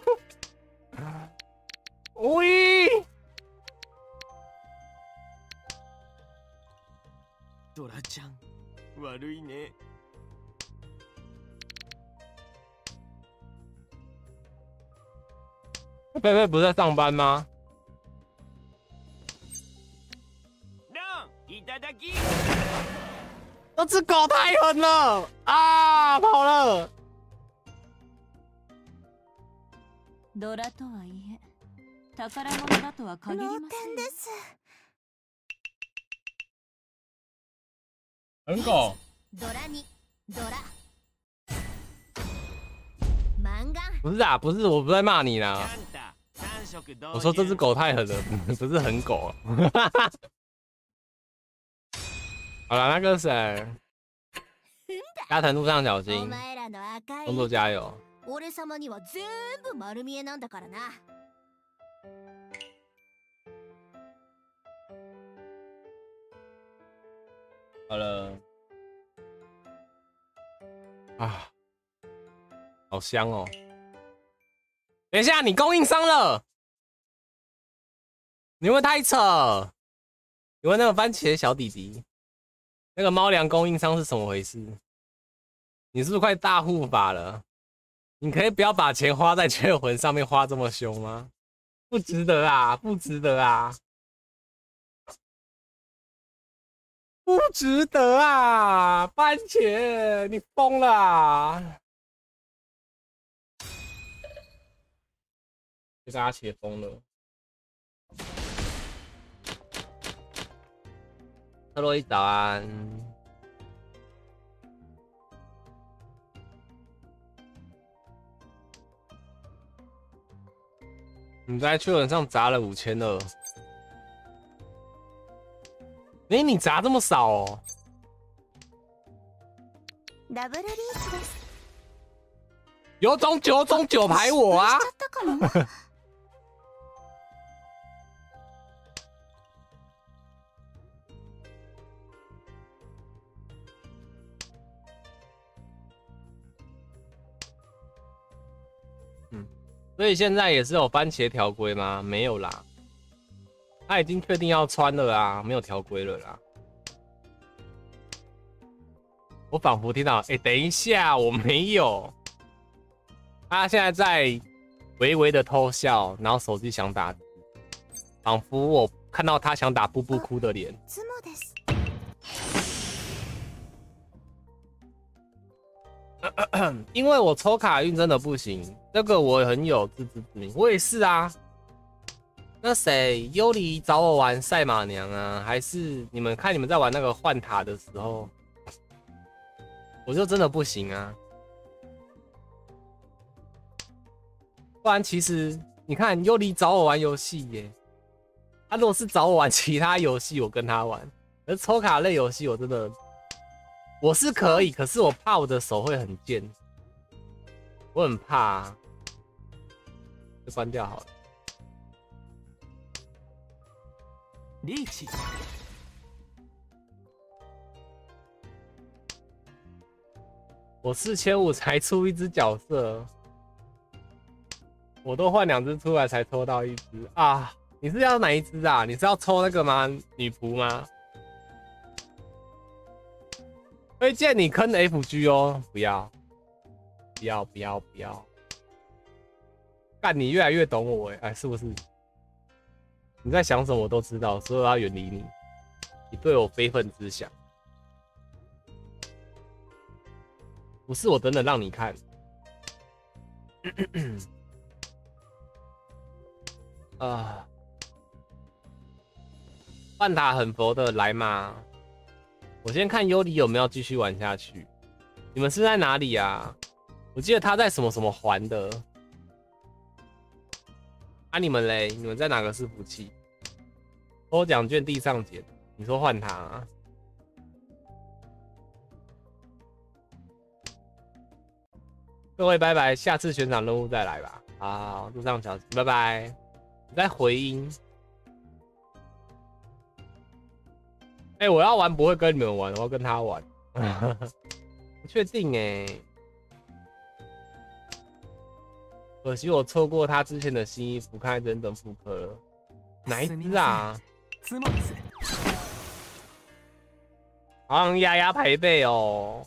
喂， ドラちゃん悪いね。 贝贝不是在上班吗？ ランいただき。 那只狗太狠了啊！跑了。 ドラとはいえ宝物だとは限り盲ません点です很狗。 ドラにドラ漫画不是啊，不是，我不在骂你カ啦。 ンタ3色同我说这只狗太狠了，不是很狗。好了，那个谁，加藤路上小お心， 前らの赤い工作加油。 俺様には全部丸見えなんだからな好了，啊，好香哦！等一下，你供应商了？你会不会太扯？你问那个番茄小弟弟，那个猫粮供应商是怎么回事？你是不是快大护法了？你可以不要把钱花在雀魂上面花这么凶吗？不值得啊，不值得啊！不值得啊，番茄，你疯了啊！被大家切疯了。特洛伊早安。你在雀魂上砸了5200。你砸这么少哦？ ダブルリーチです有种9排我啊！ しちゃったかも所以现在也是有番茄条规吗？没有啦，他已经确定要穿了啦，没有条规了啦。我仿佛听到，等一下，我没有。他现在在微微的偷笑，然后手机想打字，仿佛我看到他想打布布哭的脸。 つもです因为我抽卡运真的不行，这个我很有自知之明，我也是啊。那谁尤里找我玩赛马娘啊？还是你们看你们在玩那个换塔的时候，我就真的不行啊。不然其实你看尤里找我玩游戏耶，他如果是找我玩其他游戏，我跟他玩，而抽卡类游戏我真的。我是可以，可是我怕我的手会很贱，我很怕啊，就关掉好了。 リーチ。 我4500才出一只角色，我都换2只出来才抽到1只啊！你是要哪一只啊？你是要抽那个吗？女仆吗？推荐你坑 FG 哦，不要，不要，不要，不要！干，你越来越懂我哎，是不是？你在想什么我都知道，所以我要远离你。你对我非分之想，不是我等等让你看。 啊，半塔很佛的来嘛！我先看尤里有没有继续玩下去。你们是在哪里啊？我记得他在什么什么环的。啊，你们嘞？你们在哪个伺服器？抽奖券地上捡。你说换他啊？各位拜拜，下次全场任务再来吧。好，路上小心，拜拜。你在回音。哎、我要玩不会跟你们玩，我要跟他玩。不确定哎、可惜我错过他之前的新衣服，看来真的复刻了。哪一只啊？好像丫丫排背哦。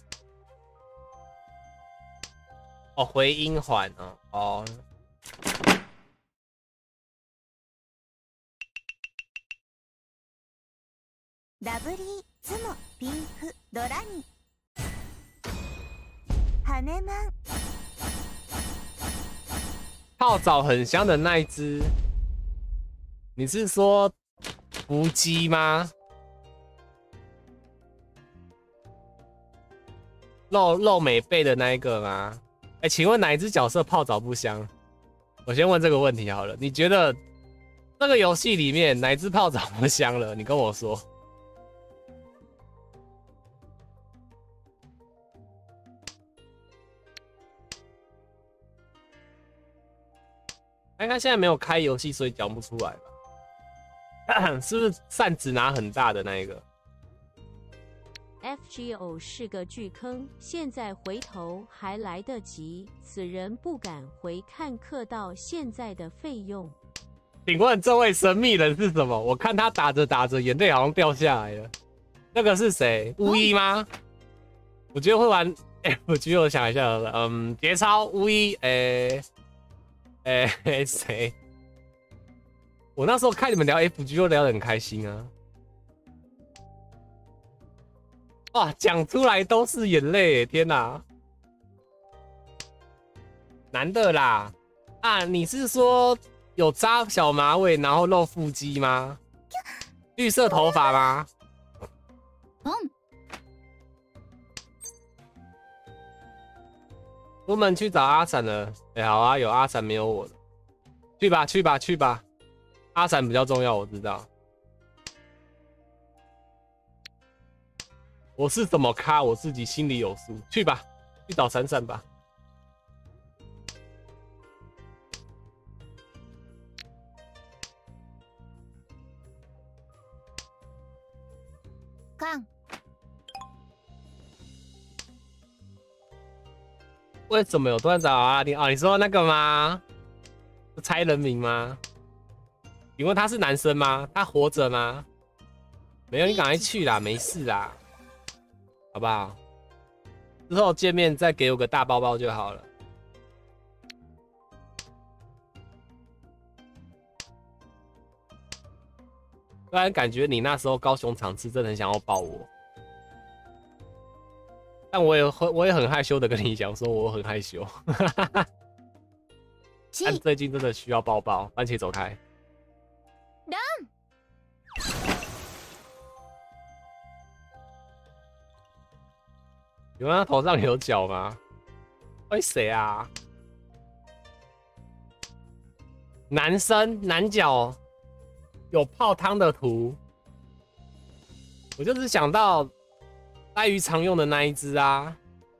哦，回音环哦，哦。 ラブリーツモピンクドラニ羽マン泡澡很香的那一只，你是说伏击吗？露美背的那一个吗？哎、请问哪一只角色泡澡不香？我先问这个问题好了。你觉得这个游戏里面哪一只泡澡不香了？你跟我说。应该现在没有开游戏，所以讲不出来吧？是不是扇子拿很大的那一个？ FGO 是个巨坑，现在回头还来得及。此人不敢回看氪到现在的费用。 请问这位神秘人是什么？我看他打着打着，眼泪好像掉下来了。那个是谁？巫医吗？我觉得会玩 FGO， 我想一下，节操巫医，谁？我那时候看你们聊 FGO 聊得很开心啊。哇，讲出来都是眼泪耶！天哪，男的啦！啊，你是说有扎小马尾，然后露腹肌吗？绿色头发吗？出门去找阿闪了。哎、好啊，有阿闪没有我的，去吧，去吧，去吧。阿闪比较重要，我知道。我是怎么咖，我自己心里有数。去吧，去找闪闪吧。 カン为什么有突然找阿拉丁？哦，你说那个吗？猜人名吗？请问他是男生吗？他活着吗？没有，你赶快去啦，没事啦，好不好？之后见面再给我个大包包就好了。虽然感觉你那时候高雄场次真的很想要抱我，但我也很害羞的跟你讲说我很害羞。但最近真的需要抱抱，番茄走开。请问他头上有角吗？会谁啊？男生男角有泡汤的图，我就是想到带鱼常用的那一只啊。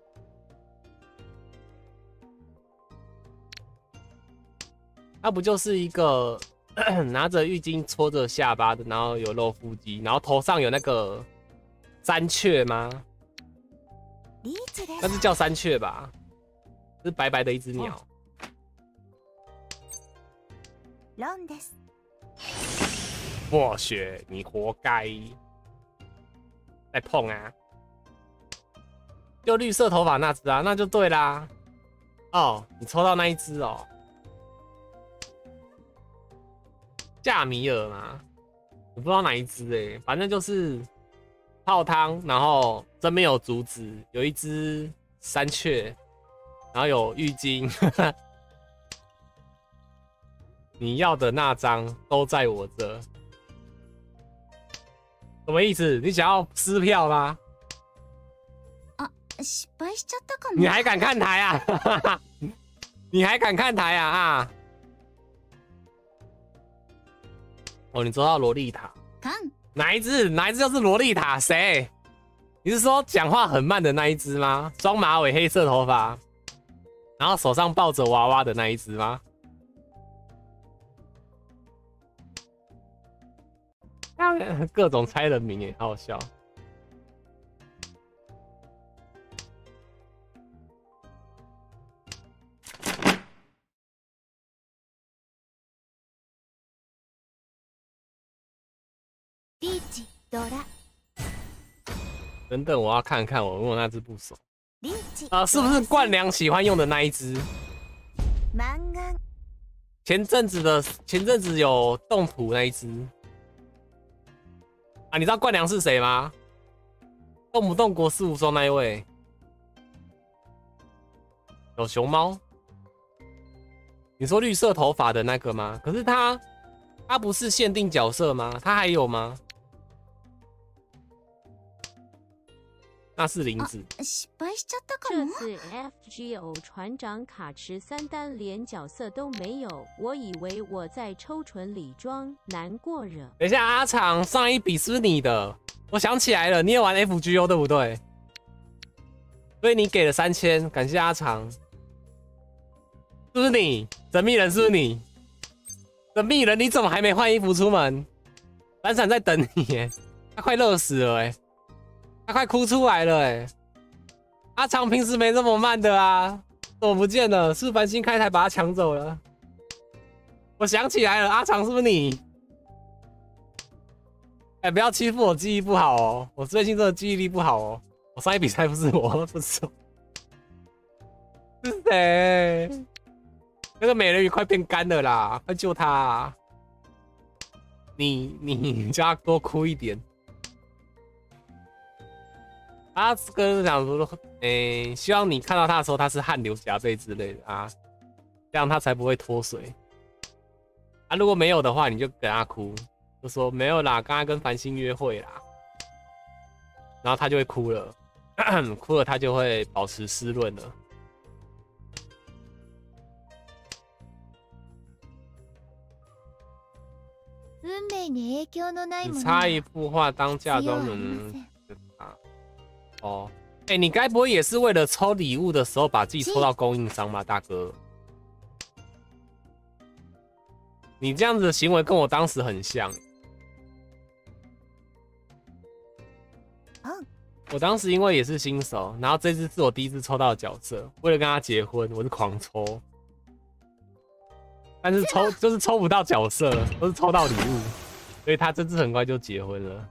它不就是一个拿着浴巾搓着下巴的，然后有露腹肌，然后头上有那个山雀吗？ リーチです那是叫山雀吧？是白白的一只鸟。 ロンです墨雪，你活该！再碰啊！就绿色头发那只啊，那就对啦。哦，你抽到那一只哦。夏米尔嘛，我不知道哪一只哎、反正就是泡汤，然后这边有竹子，有一只山雀，然后有浴巾。 你要的那张都在我这。什么意思？你想要撕票吗？ あ、失敗しちゃったかも。 你还敢看台啊？你还敢看台啊？哦，你抽到萝莉塔。哪一只？哪一只就是萝莉塔？谁？你是说讲话很慢的那一只吗？双马尾、黑色头发，然后手上抱着娃娃的那一只吗？各种猜人名也好好笑。 リーチ、ドラ。 等等，我要看看我用的那只不熟。 リーチ。 是不是冠良喜欢用的那一只？ 漫画。 前阵子有动图那一只。啊，你知道冠良是谁吗？动不动国士无双那一位，有熊猫。你说绿色头发的那个吗？可是他不是限定角色吗？他还有吗？那是林子。 失敗しちゃったか这も。 次 FGO 船长卡池3单连角色都没有，我以为我在抽纯礼装，难过了。 等一下，阿长上一笔是不是你的？我想起来了，你也玩 FGO 对不对？所以你给了3000，感谢阿长。是不是你？神秘人是不是你？神秘人，你怎么还没换衣服出门？闪闪在等你耶，他快热死了哎，他快哭出来了哎。阿长平时没这么慢的啊，怎么不见了？是不是繁星开台把他抢走了？我想起来了，阿长是不是你？哎，不要欺负我记忆不好哦，我最近真的记忆力不好哦。我上一比赛不是我，不是我，是谁？那个美人鱼快变干了啦，快救他啊！你叫他多哭一点。他跟讲说，希望你看到他的时候，他是汗流浃背之类的啊，这样他才不会脱水。啊，如果没有的话，你就给他哭，就说没有啦，刚刚跟繁星约会啦，然后他就会哭了，哭了他就会保持湿润了。 運命に影響のないもの。 只差一幅画当嫁妆能啊！哦，你该不会也是为了抽礼物的时候把自己抽到供应商吧，大哥？你这样子的行为跟我当时很像。我当时因为也是新手，然后这次是我第一次抽到的角色，为了跟他结婚，我是狂抽。但是就是抽不到角色，都是抽到礼物，所以他这次很快就结婚了。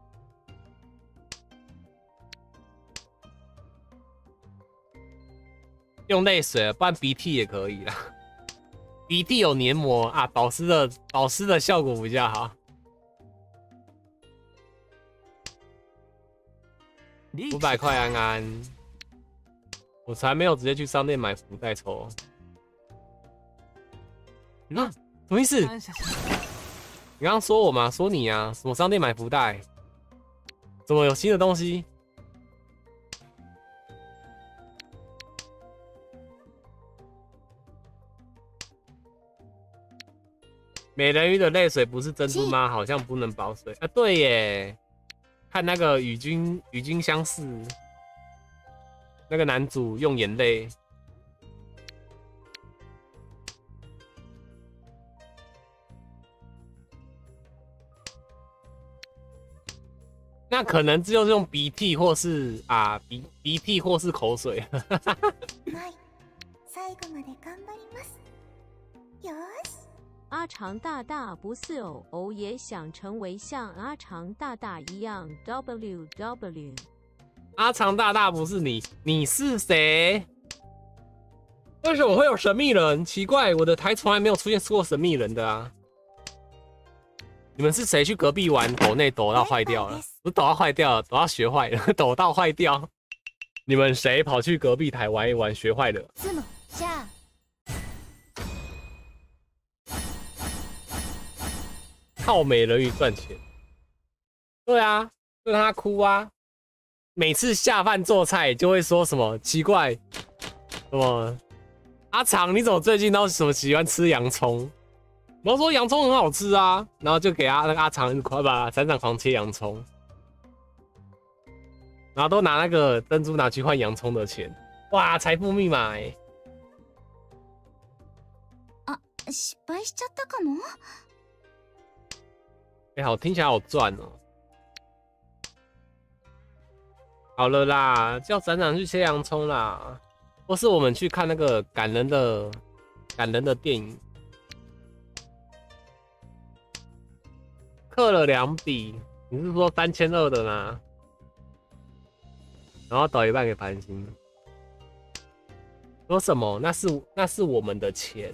用泪水，不然鼻涕也可以啦。鼻涕有黏膜啊，保湿的效果比较好。500块安安，我才没有直接去商店买福袋抽。啊，什么意思？你刚刚说我吗？说你啊？什么商店买福袋？怎么有新的东西？美人鱼的泪水不是珍珠吗？好像不能保水啊。对耶，看那个与君相似，那个男主用眼泪。那可能就是用鼻涕或是鼻涕或是口水。 阿长大大不是偶也想成为像阿长大大一样 WW。 阿长大大不是你，你是谁？为什么会有神秘人？奇怪，我的台从来没有出现过神秘人的啊！你们是谁去隔壁玩抖内抖到坏掉了？不是抖到坏掉了，抖到学坏了，抖到坏掉。你们谁跑去隔壁台玩一玩学坏了？ 靠美人鱼赚钱。对啊，就让他哭啊！每次下饭做菜就会说什么奇怪，什么阿长你怎么最近都什么喜欢吃洋葱？然后说洋葱很好吃啊，然后就给那个阿长一块把闪闪狂切洋葱，然后都拿那个珍珠拿去换洋葱的钱，哇，财富密码哎！ あ、失敗しちゃったかも。 哎，好，听起来好赚哦。好了啦，叫闪闪去切洋葱啦，或是我们去看那个感人的电影。刻了2笔，你是说3200的吗？然后倒一半给繁星，说什么？那是我们的钱。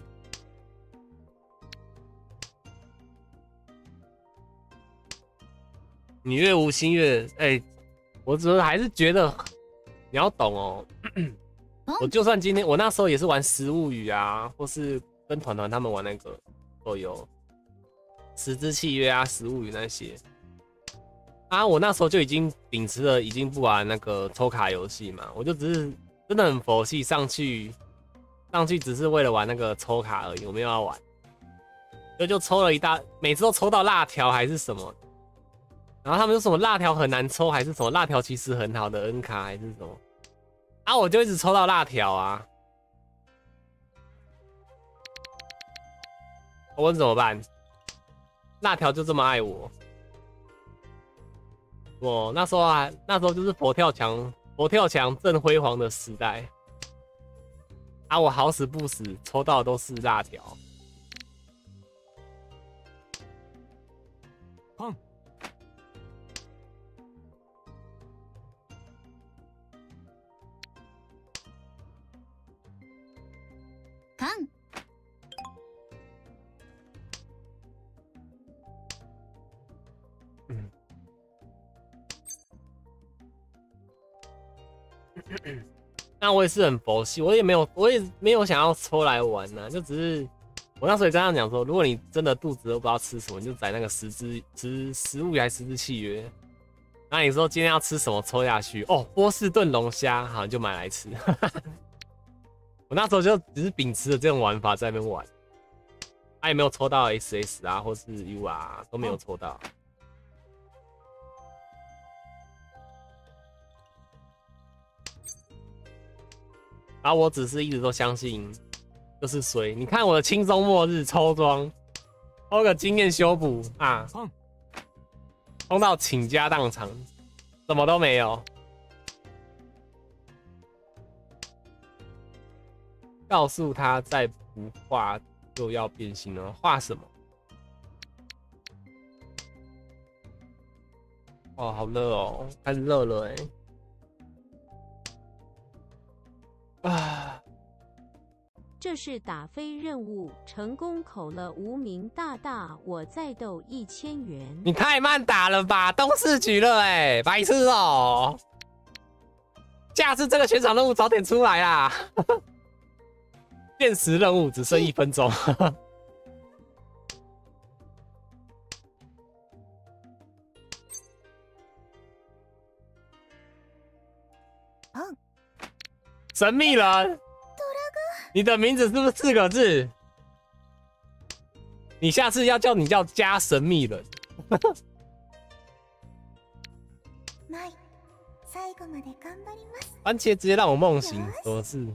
你越无心越我只是还是觉得你要懂哦。我就算今天我那时候也是玩食物语啊，或是跟团团他们玩那个都有十之契约啊、食物语那些啊，我那时候就已经秉持了已经不玩那个抽卡游戏嘛，我就只是真的很佛系上去只是为了玩那个抽卡而已，我没有要玩，就抽了每次都抽到辣条还是什么。然后他们说什么辣条很难抽，还是什么辣条其实很好的 N 卡，还是什么啊？我就一直抽到辣条啊！我问怎么办？辣条就这么爱我，我那时候就是佛跳墙正辉煌的时代啊！我好死不死抽到的都是辣条。 カン。 那我也是很佛系，我也没有想要抽来玩呢、就只是我那时候也跟他讲说，如果你真的肚子都不知道吃什么，你就载那个食物还是十之契约。那你说今天要吃什么抽下去？哦，波士顿龙虾，好就买来吃。我那时候就只是秉持着这种玩法在那边玩，他也没有抽到 SS 啊，或是 U 啊，都没有抽到。然后我只是一直都相信，就是衰。你看我的轻松末日抽装，抽个经验修补啊，冲到倾家荡产，什么都没有。告诉他再不画就要变形了，画什么？哦，好热哦，开始热了啊！ 这是打飞任务成功，口了无名大大，我再斗1000元。 你太慢打了吧，东四局了白痴哦！下次这个全场任务早点出来啦！限时任务只剩1分钟。神秘人，你的名字是不是4个字？你下次要叫加神秘人。番茄直接让我梦醒，什么事？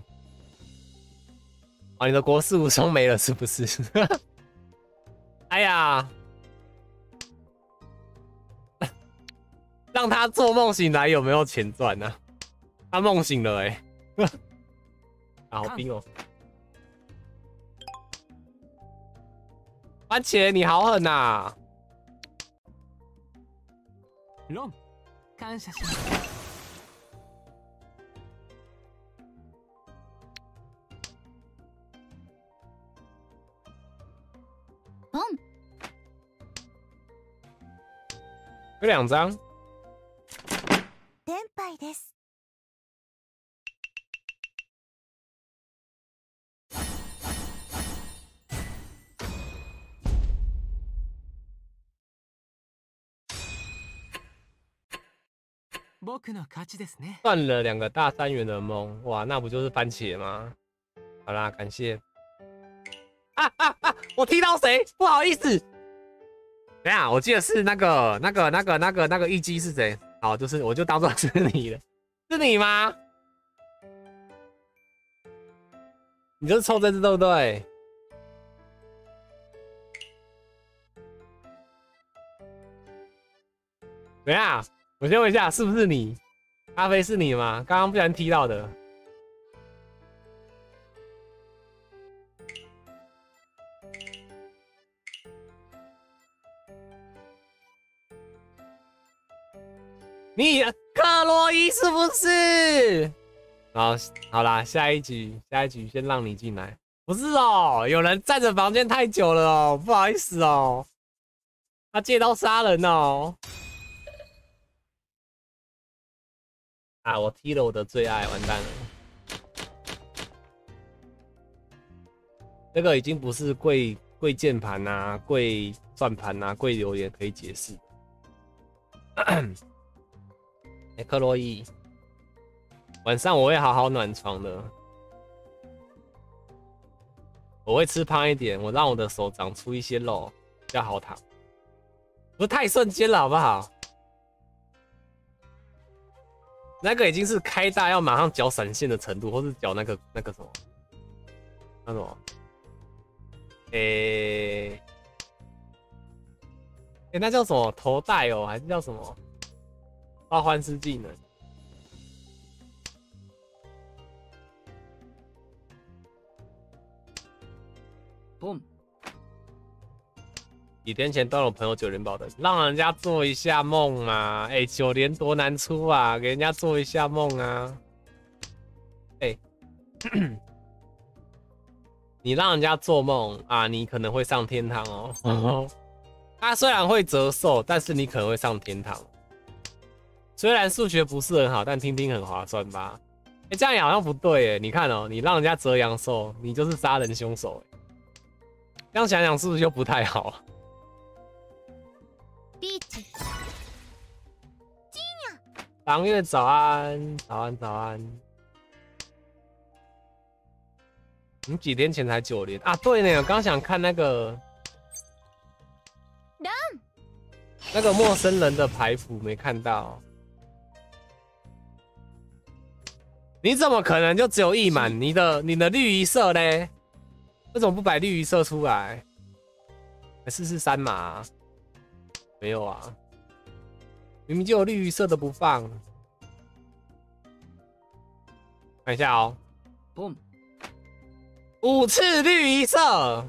哦，你的国士无双没了是不是？哎呀，让他做梦醒来有没有钱赚呢？他梦醒了啊，好冰哦！番茄你好狠呐！ ロン、感謝します。 ボン。 有2张。 天敗です。 僕の勝ちですね。 赚了2个大3元的梦，哇，那不就是番茄吗？好啦，感谢。我踢到谁？不好意思。等一下，我记得是那个一击是谁？好，就是我就当做是你了，是你吗？你就是凑这只对不对？等一下，我先问一下，是不是你？咖啡是你吗？刚刚不小心踢到的。你克洛伊是不是？好啦，下一局先让你进来。不是哦，有人占着房间太久了哦，不好意思哦。他借刀杀人哦。啊，我踢了我的最爱，完蛋了。这个已经不是跪键盘啊、跪算盘啊、跪留言可以解释。克洛伊，晚上我会好好暖床的。我会吃胖一点，我让我的手长出一些肉，比较好躺。不是太瞬间了，好不好？那个已经是开大要马上缴闪现的程度，或是缴那个什么，那什么，那叫什么头戴哦，还是叫什么？召唤师技能。 嘣！ 几天前都有朋友9连宝的，让人家做一下梦嘛。9连多难出啊，给人家做一下梦啊。你让人家做梦啊，你可能会上天堂哦。它虽然会折寿，但是你可能会上天堂。虽然数学不是很好，但听听很划算吧？这样也好像不对你看哦，你让人家折阳寿，你就是杀人凶手这样想想是不是就不太好？ リーチ。 唐月早安，早安早安。你几天前才9连啊？对呢，我刚想看那个陌生人的牌谱，没看到。你怎么可能就只有1满？你的绿一色嘞？为什么不摆绿一色出来？还是3码？没有啊，明明就有绿一色的不放。看一下哦， 嘣 ，5次绿一色。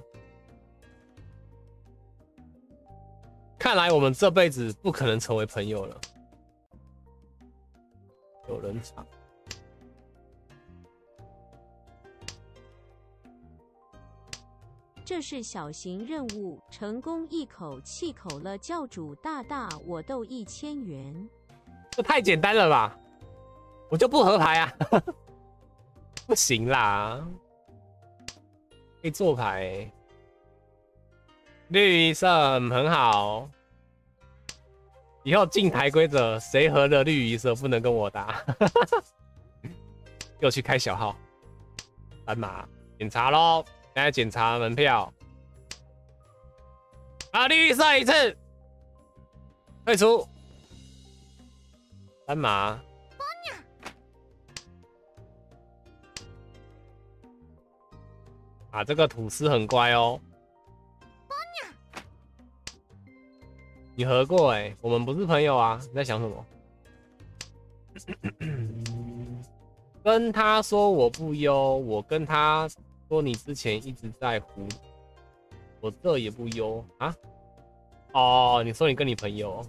看来我们这辈子不可能成为朋友了。有人场。 这是小型任务，成功一口气口了教主大大，我斗1000元。 这太简单了吧？我就不合牌啊！不行啦，可以做牌绿色很好。以后进台规则，谁合了绿色不能跟我打。又去开小号，3码检查咯。现在检查门票。啊，绿色1次，退出。3码。啊，这个吐司很乖哦。你合过我们不是朋友啊，你在想什么？跟他说我不优，我跟他说你之前一直在胡，我这也不优啊。哦，你说你跟你朋友？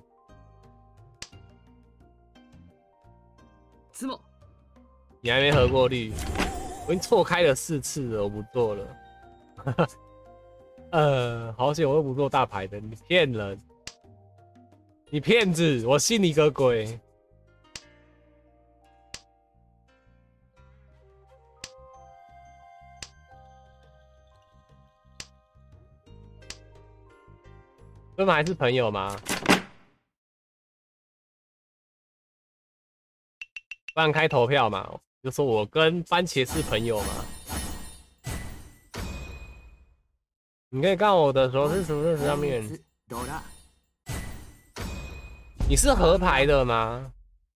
怎么？ 你还没合过绿？我已经错开了4次了，我不做了。好险我又不做大牌的，你骗人！你骗子，我信你个鬼！我们还是朋友吗？ 不然开投票嘛，就说我跟番茄是朋友嘛。你可以看我的手势图示上面，你是合牌的吗？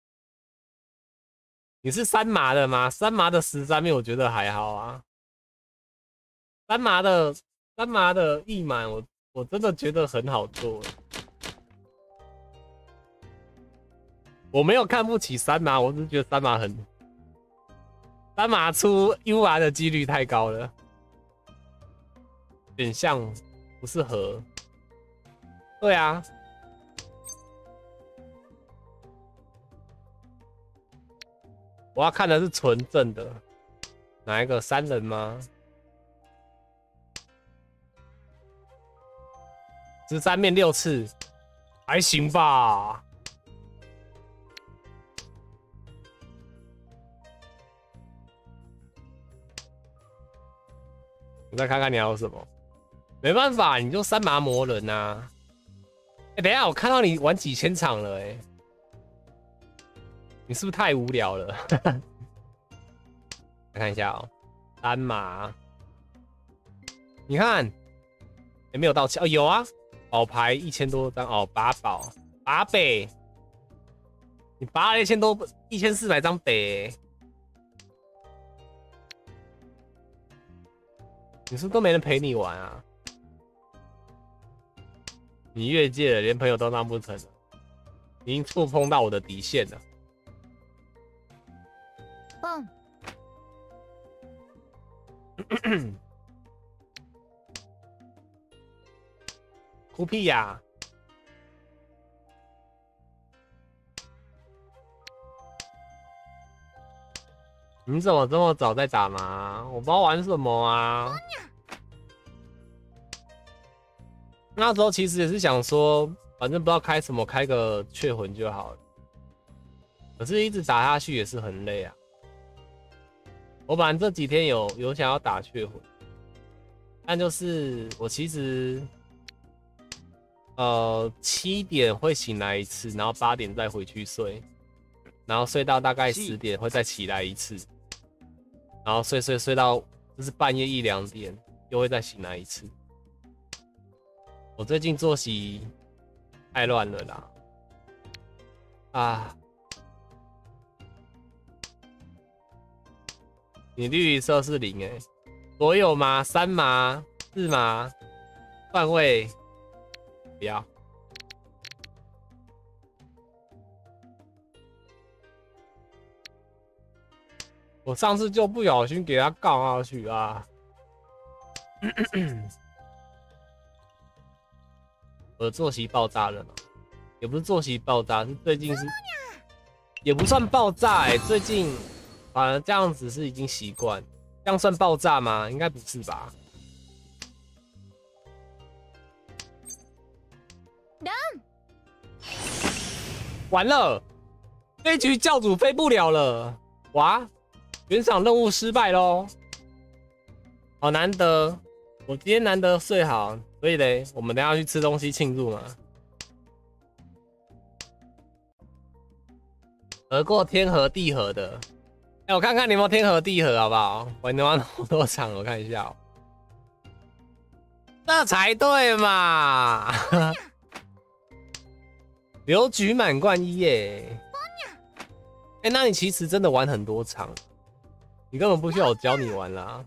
你是三麻的吗？三麻的13面我觉得还好啊。三麻的一满我真的觉得很好做。我没有看不起三麻，我只是觉得三麻出 UR 的几率太高了。选项不是合。对啊。我要看的是纯正的，哪一个3人吗？13面6次，还行吧。我再看看你还有什么。没办法，你就三麻魔人啊。等一下，我看到你玩几千场了你是不是太无聊了？来看一下哦，三麻，你看，也没有到7哦，有啊，宝牌1000多张哦，八倍，你拔了1400张北，你是不是都没人陪你玩啊？你越界了，连朋友都当不成了，已经触碰到我的底线了。 棒。 哭屁呀！你怎么这么早在打麻？我不知道玩什么啊。那时候其实也是想说，反正不知道开什么，开个雀魂就好了。可是一直打下去也是很累啊。我本来这几天有想要打雀魂，但就是我其实7点会醒来一次，然后8点再回去睡，然后睡到大概10点会再起来一次，然后睡到就是半夜1、2点又会再醒来一次。我最近作息太乱了啦，啊！你绿色是0所有麻、3麻、4麻、段位不要。我上次就不小心给他杠下去啊！我的作息爆炸了嘛？也不是作息爆炸，是最近是也不算爆炸最近反而这样子是已经习惯，这样算爆炸吗？应该不是吧？完了，这一局教主飞不了了，哇！原厂任务失败咯，好难得，我今天难得睡好。所以嘞，我们等一下去吃东西庆祝嘛。合过天合地合的，我看看你有没有天合地合好不好？我能玩那么多场，我看一下这才对嘛！刘局满贯1耶！那你其实真的玩很多场，你根本不需要我教你玩啦。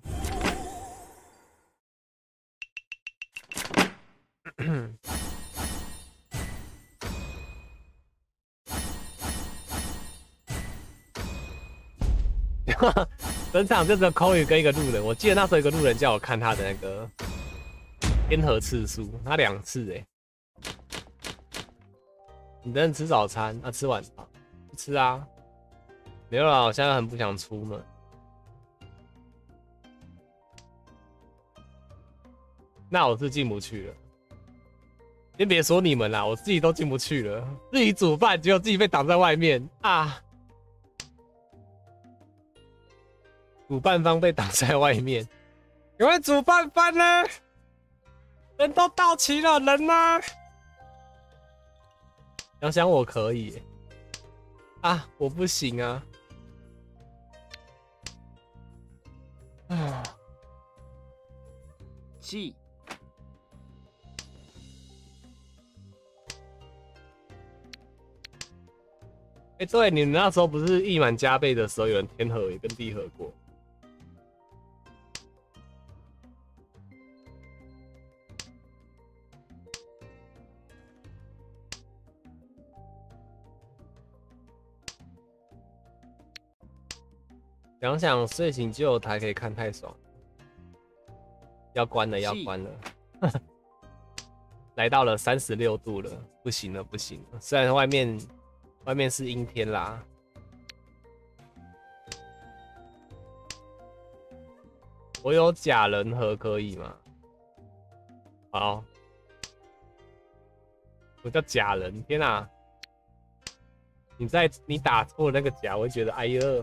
整场就只有口语跟一个路人，我记得那时候有个路人叫我看他的那个天河次数，他2次你等等吃早餐，吃晚饭，吃啊。没有啦，我现在很不想出门。那我是进不去了。先别说你们啦，我自己都进不去了。自己煮饭，结果自己被挡在外面啊！主办方被挡在外面，因为主办方呢，人都到齐了，人呢？想想我可以啊，我不行啊！ C。 哎，对，你们那时候不是溢满加倍的时候，有人天河也跟地河过。想想睡醒就有台可以看，太爽。要关了，要关了。来到了36度了，不行了，不行了。虽然外面是阴天啦。我有假人和可以吗？好，我叫假人。天哪！你打错那个假，我会觉得哎呦。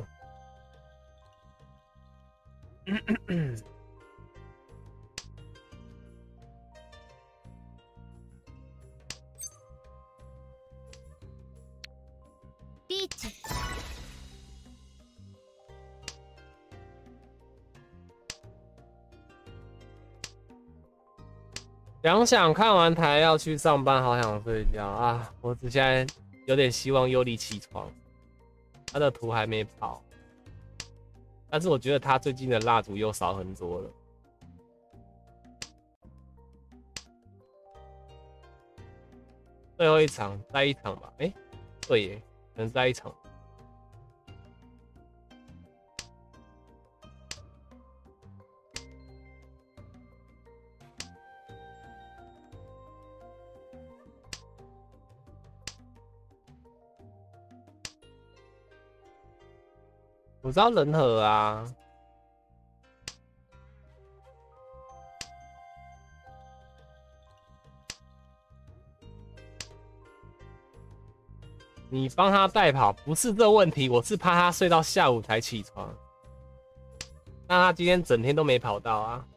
リーチ。 想想看完台要去上班，好想睡觉啊！我现在有点希望尤里起床，他的图还没跑，但是我觉得他最近的蜡烛又少很多了。最后一场，再一场吧。哎，对耶，可能再一场。我知道人和啊。你帮他代跑不是这问题，我是怕他睡到下午才起床。那他今天整天都没跑到啊。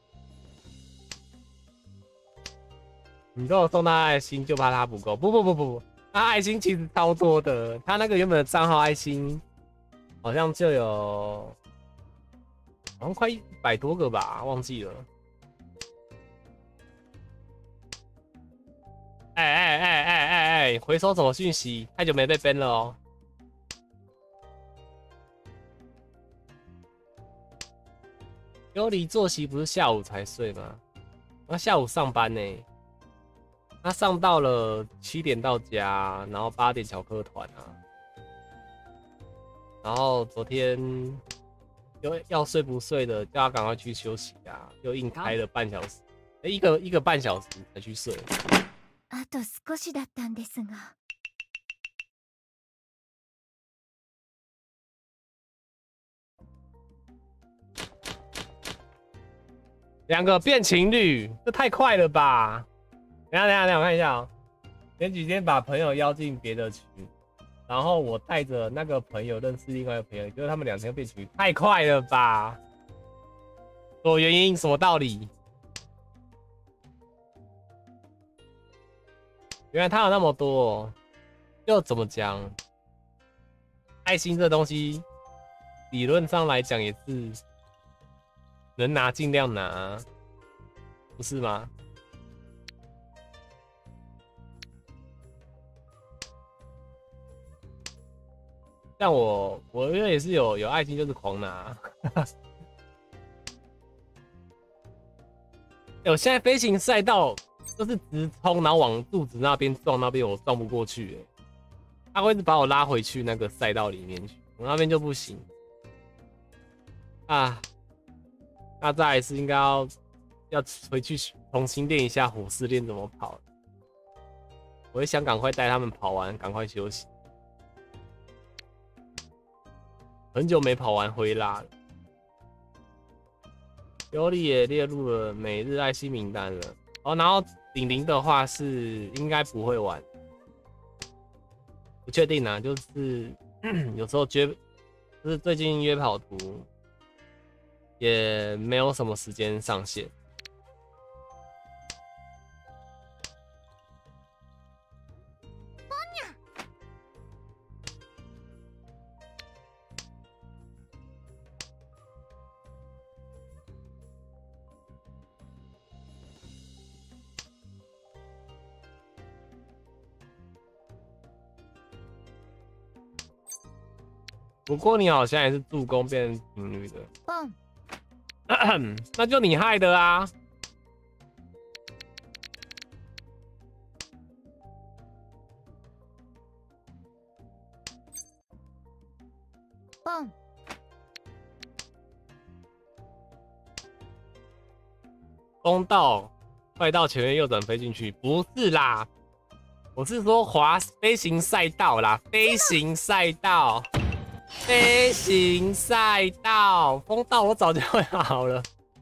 你给我送他爱心，就怕他不够。不，他爱心其实超多的。他那个原本的账号爱心好像就有，好像快100多个吧，忘记了。哎，回收什么讯息？太久没被 ban 了哦。尤里作息不是下午才睡吗？他下午上班呢。他上到了7点到家，然后8点小课团啊。然后昨天要睡不睡的，叫他赶快去休息啊，又硬开了半小时，一个半小时才去睡。 あと少しだったんですが。 2个变情侣，这太快了吧！等一下，我看一下哦。前几天把朋友邀进别的群，然后我带着那个朋友认识另外一个朋友，就是他们2天变情侣，太快了吧？什么原因？什么道理？原来他有那么多哦，就怎么讲？爱心这东西，理论上来讲也是能拿尽量拿，不是吗？像我因为也是有爱心，就是狂拿。我现在飞行赛道就是直冲，然后往肚子那边撞，那边我撞不过去，他会一直把我拉回去那个赛道里面去，我那边就不行啊。那再来是应该要回去重新练一下虎式练怎么跑。我也想赶快带他们跑完，赶快休息。很久没跑完灰拉了。尤里也列入了每日爱心名单了。哦，然后玲玲的话是应该不会玩，不确定啊，就是有时候就是最近约跑图也没有什么时间上线。 不过你好像也是助攻变成情侣的， ポン那就你害的啊！ ポン公道快到前面右转飞进去，不是啦，我是说飞行赛道啦，飞行赛道，飞行赛道，风道我早就会好了。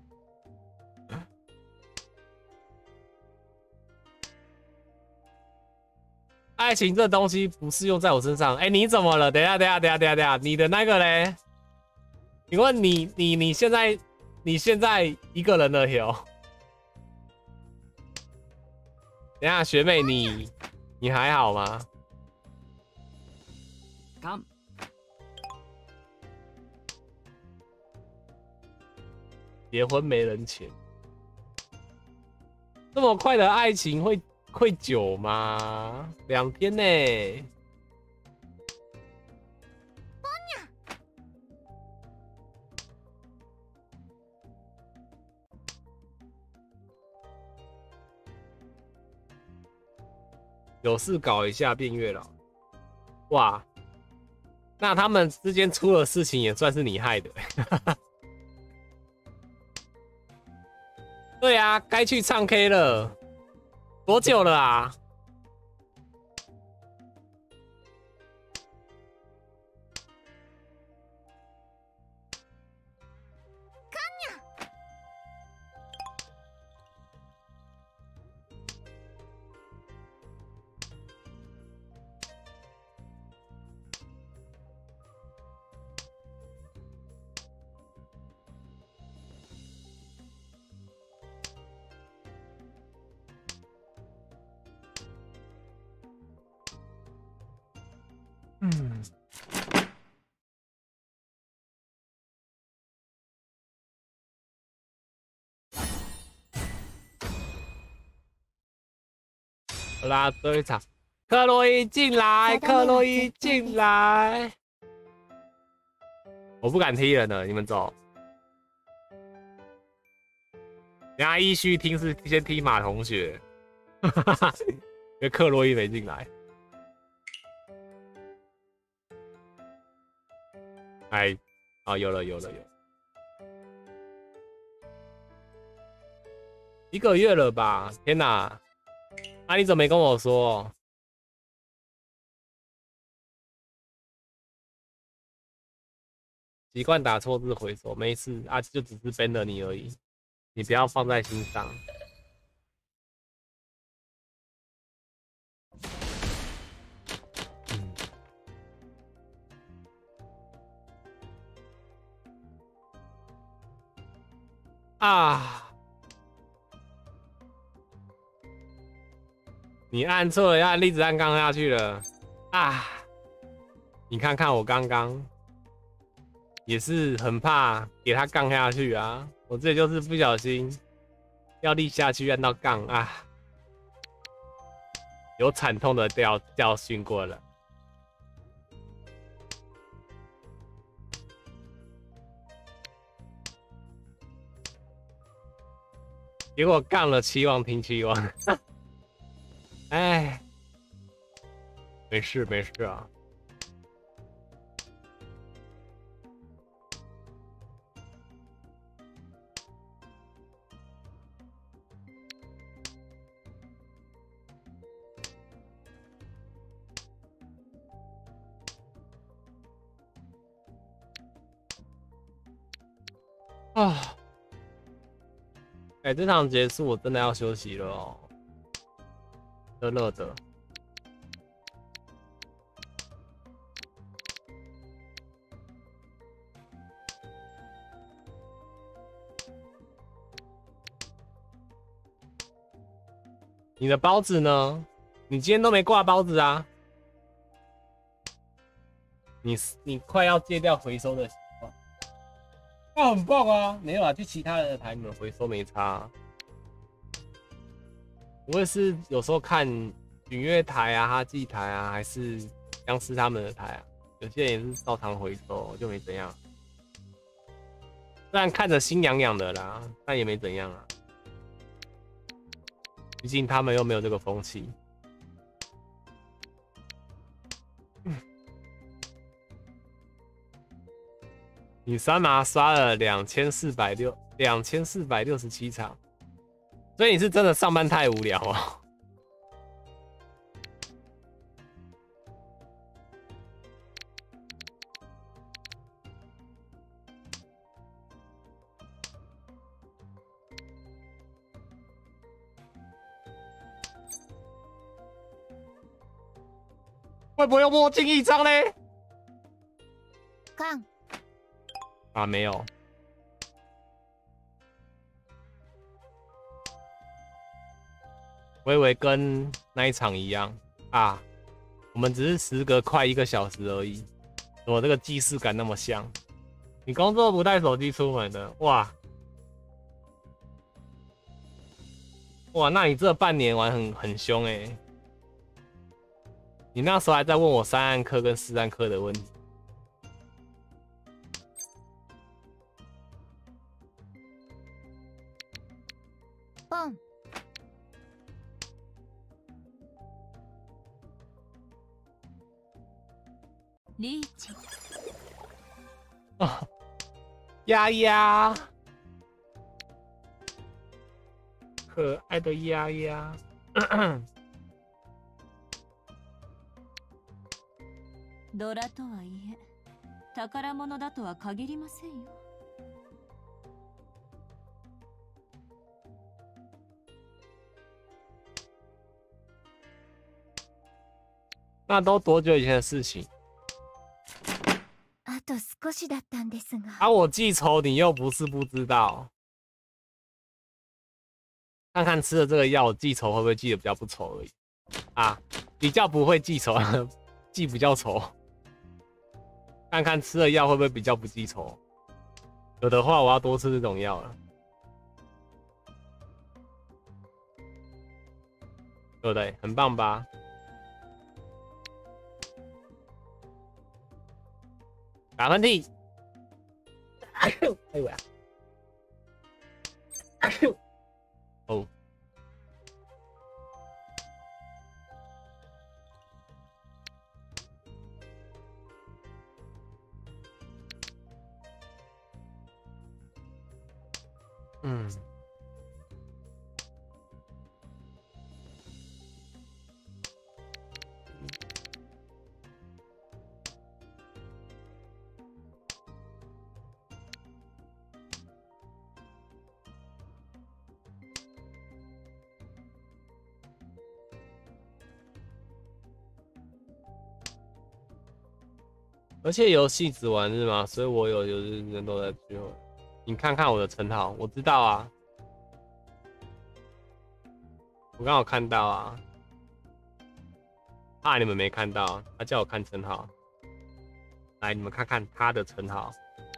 爱情这东西不是用在我身上，哎，你怎么了？等一下，你的那个嘞？请问你现在一个人了有？等一下，学妹你还好吗？ 干结婚没人钱，这么快的爱情会久吗？2天呢？有事搞一下变月老，哇！那他们之间出了事情也算是你害的。对啊，该去唱 K 了，多久了啊？好啦，最后一场，克洛伊进来，克洛伊进来。我不敢踢人了，你们走。等下依序听是先踢马同学，因为克洛伊没进来。哎，哦，有了，1个月了吧？天哪！啊，你怎么没跟我说？习惯打错字回收，没事啊，就只是 ban 了你而已，你不要放在心上。啊！你按错了，要按粒子按杠下去了啊！你看看我刚刚也是很怕给他杠下去啊，我这就是不小心要力下去按到杠啊，有惨痛的教训过了。结果杠了7万听7万。哎，没事啊。啊，哎，这场结束，我真的要休息了哦。热热的。你的包子呢？你今天都没挂包子啊？你快要戒掉回收的习惯，那很棒啊！没有啊，去其他人的台你们回收没差啊。我也是有时候看允月台啊、哈记台啊，还是央视他们的台啊， 有些人也是照常回收，就没怎样。虽然看着心痒痒的啦，但也没怎样啊。毕竟他们又没有这个风气。你3麻刷了2467场，所以你是真的上班太无聊哦。会不会又墨镜一张嘞？ 看， 啊，没有。我以为跟那一场一样啊，我们只是时隔快1个小时而已，怎么这个既视感那么像？你工作不带手机出门的，哇哇，那你这半年玩很凶欸。你那时候还在问我3暗课跟4暗课的问题。 ポン。 リーチ。 哦，丫丫，可爱的丫丫。 ドラとはいえ、宝物だとは限りませんよ。 那都多久以前的事情？ あと少しだったんですが。 啊，我记仇，你又不是不知道。看看吃了这个药，记仇会不会记得比较不仇而已？啊，比较不会记仇，记比较仇。看看吃了药会不会比较不记仇？有的话，我要多吃这种药了，对不对？很棒吧？打喷嚏！哎呦呀！哦。嗯。而且游戏只玩日嘛，所以我有日人都在聚会。你看看我的称号，我知道啊，我刚好看到啊，怕你们没看到，他叫我看称号。来，你们看看他的称号，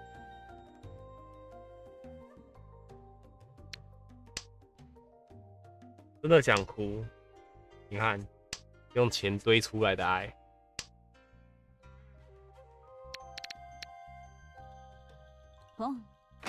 真的想哭。你看，用钱堆出来的爱。 ポン。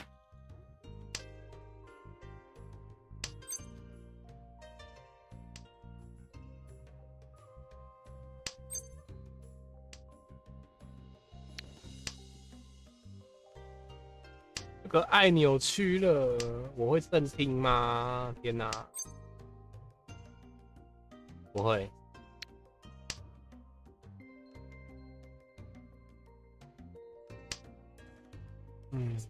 这个爱扭曲了，我会正听吗？天哪，不会。嗯。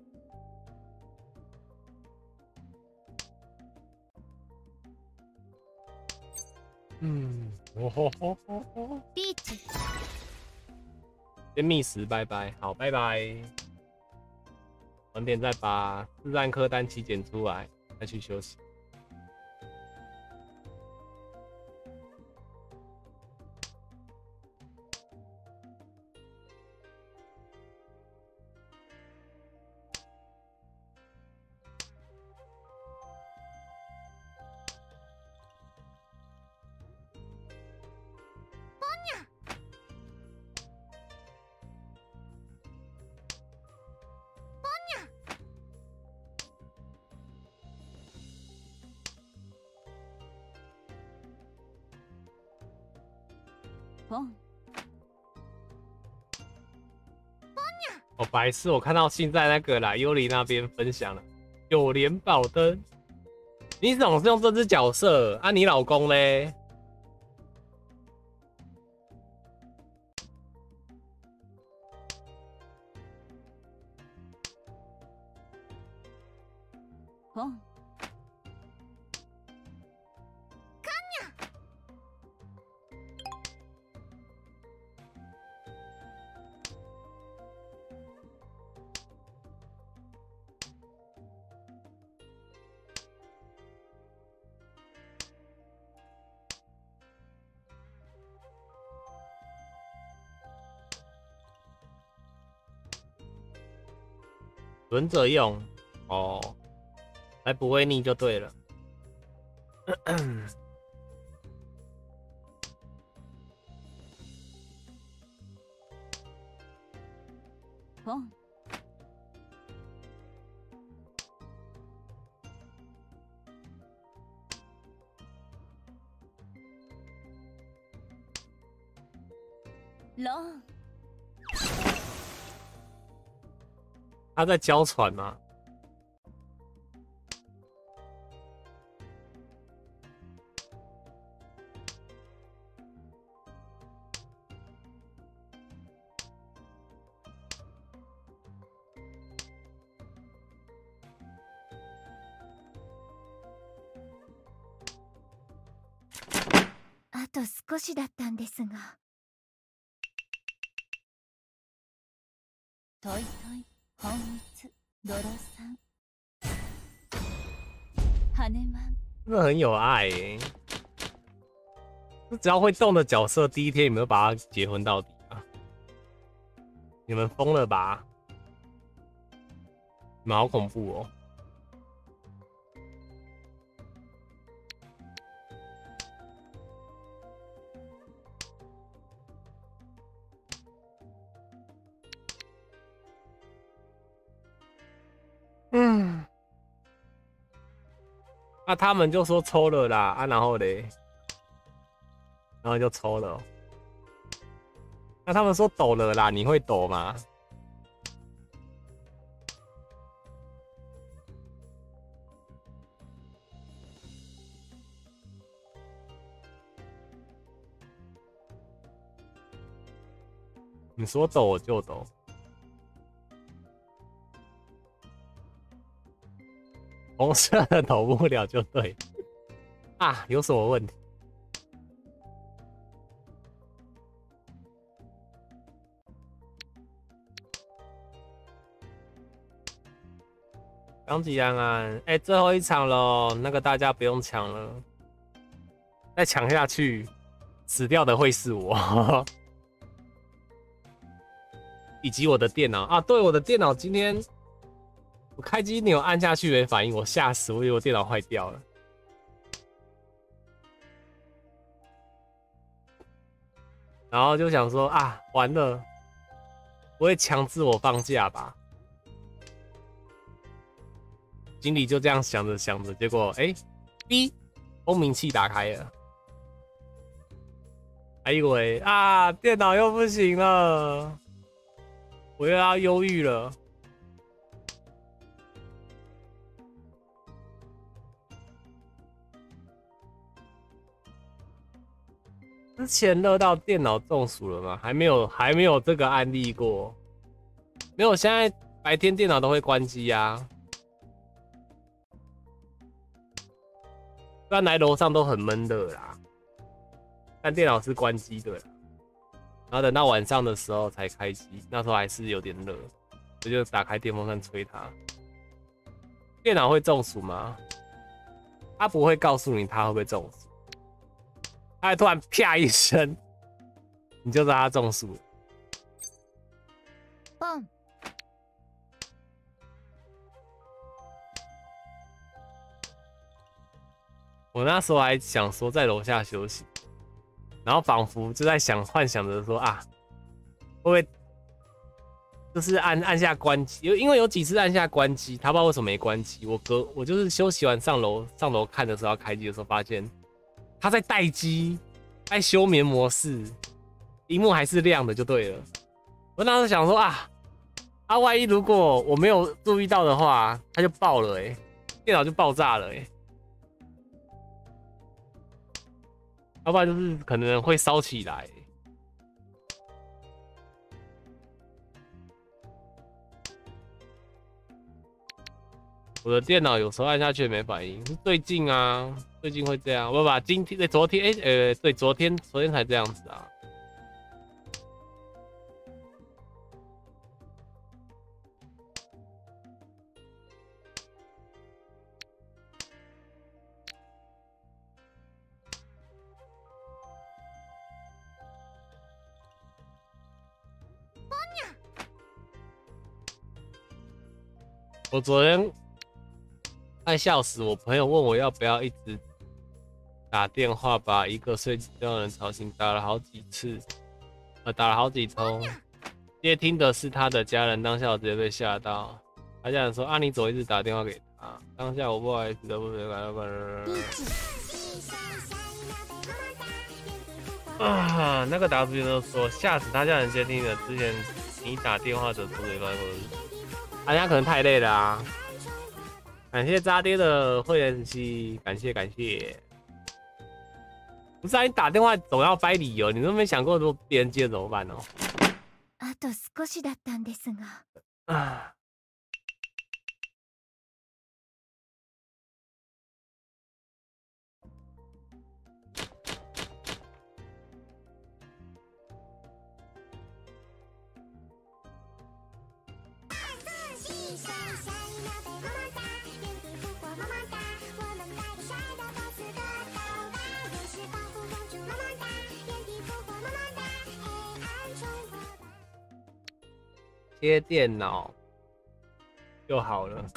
嗯，哦吼吼吼吼。 リーチ。 先觅食，拜拜，好，拜拜。晚点再把4暗科单期剪出来，再去休息。 砰！ 我白痴，我看到现在那个啦，幽灵那边分享了九连宝灯。你总是用这只角色啊？你老公嘞？ 砰！ 轮着用哦，还不会腻就对了。 砰！龙！ 他在娇喘吗？ あと少しだったんですが。 トイトイ本一ドロさん羽マン真的很有爱欸。只要会动的角色，第一天有没有把他结婚到底啊？你们疯了吧？你们好恐怖哦！那他们就说抽了啦，啊，然后嘞，然后就抽了。那他们说抖了啦，你会抖吗？你说抖我就抖。红色的抖不了就对啊，有什么问题？刚吉安安，哎，最后一场了，那个大家不用抢了，再抢下去，死掉的会是我，以及我的电脑啊。对，我的电脑今天。我开机钮按下去没反应，我吓死，我以为我电脑坏掉了。然后就想说啊，完了，不会强制我放假吧？经理就这样想着想着，结果B 蜂鸣器打开了，还以为啊电脑又不行了，我又要忧郁了。之前热到电脑中暑了吗？还没有这个案例过。没有，现在白天电脑都会关机啊。不然来楼上都很闷热啦，但电脑是关机的啦。然后等到晚上的时候才开机，那时候还是有点热，我就打开电风扇吹它。电脑会中暑吗？它不会告诉你它会不会中暑。他还突然啪一声，你就知道他中暑了。 ポン。 我那时候还想说在楼下休息，然后仿佛就在幻想着说啊，会不会就是按下关机？因为有几次按下关机，他不知道为什么没关机。我就是休息完上楼看的时候要开机的时候，发现他在待机，在休眠模式， 荧幕还是亮的就对了。我当时想说啊，万一如果我没有注意到的话，它就爆了电脑就爆炸了要不然就是可能会烧起来。我的电脑有时候按下去也没反应，是最近啊，最近会这样。我把今天、昨天，对，昨天才这样子啊。我昨天快笑死，我朋友问我要不要一直打电话把一个睡觉的人吵醒，打了好几次，打了好几通，接听的是他的家人，当下我直接被吓到。他家人说：“啊，你怎么一直打电话给他？”当下我不好意思的不能啊，那个 W 都说吓死他家人接听的，之前你打电话的不给乱说。大家可能太累了啊！感谢渣爹的会员期，感谢。不是啊，你打电话总要掰理由，你都没想过如果别人接怎么办哦？ あと少しだったんですが。 啊。切电脑就好了。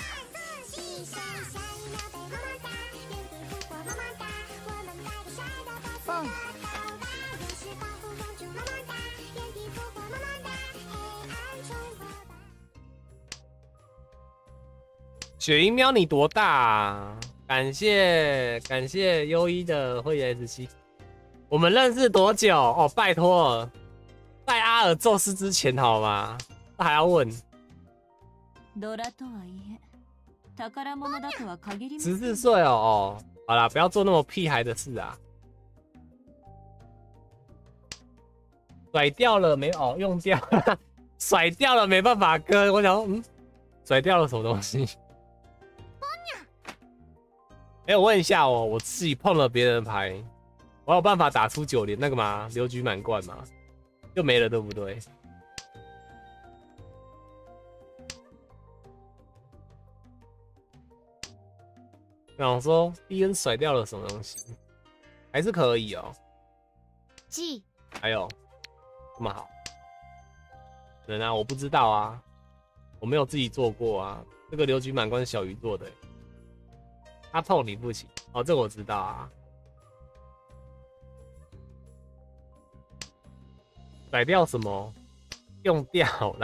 雪鹰喵你多大啊？感谢优一的会员17。我们认识多久？哦，拜托，在阿尔宙斯之前好吗？他还要问。14岁哦，好啦，不要做那么屁孩的事啊。甩掉了没？哦，用掉了，甩掉了没办法割。我想说，甩掉了什么东西？我问一下哦，我自己碰了别人的牌，我有办法打出9连那个吗？刘局满贯吗？就没了，对不对？想说 DN 甩掉了什么东西，还是可以哦。 G， 还有这么好人啊，我不知道啊，我没有自己做过啊。这个刘局满贯是小鱼做的，他碰你不行哦，这个我知道啊。甩掉什么？用掉了。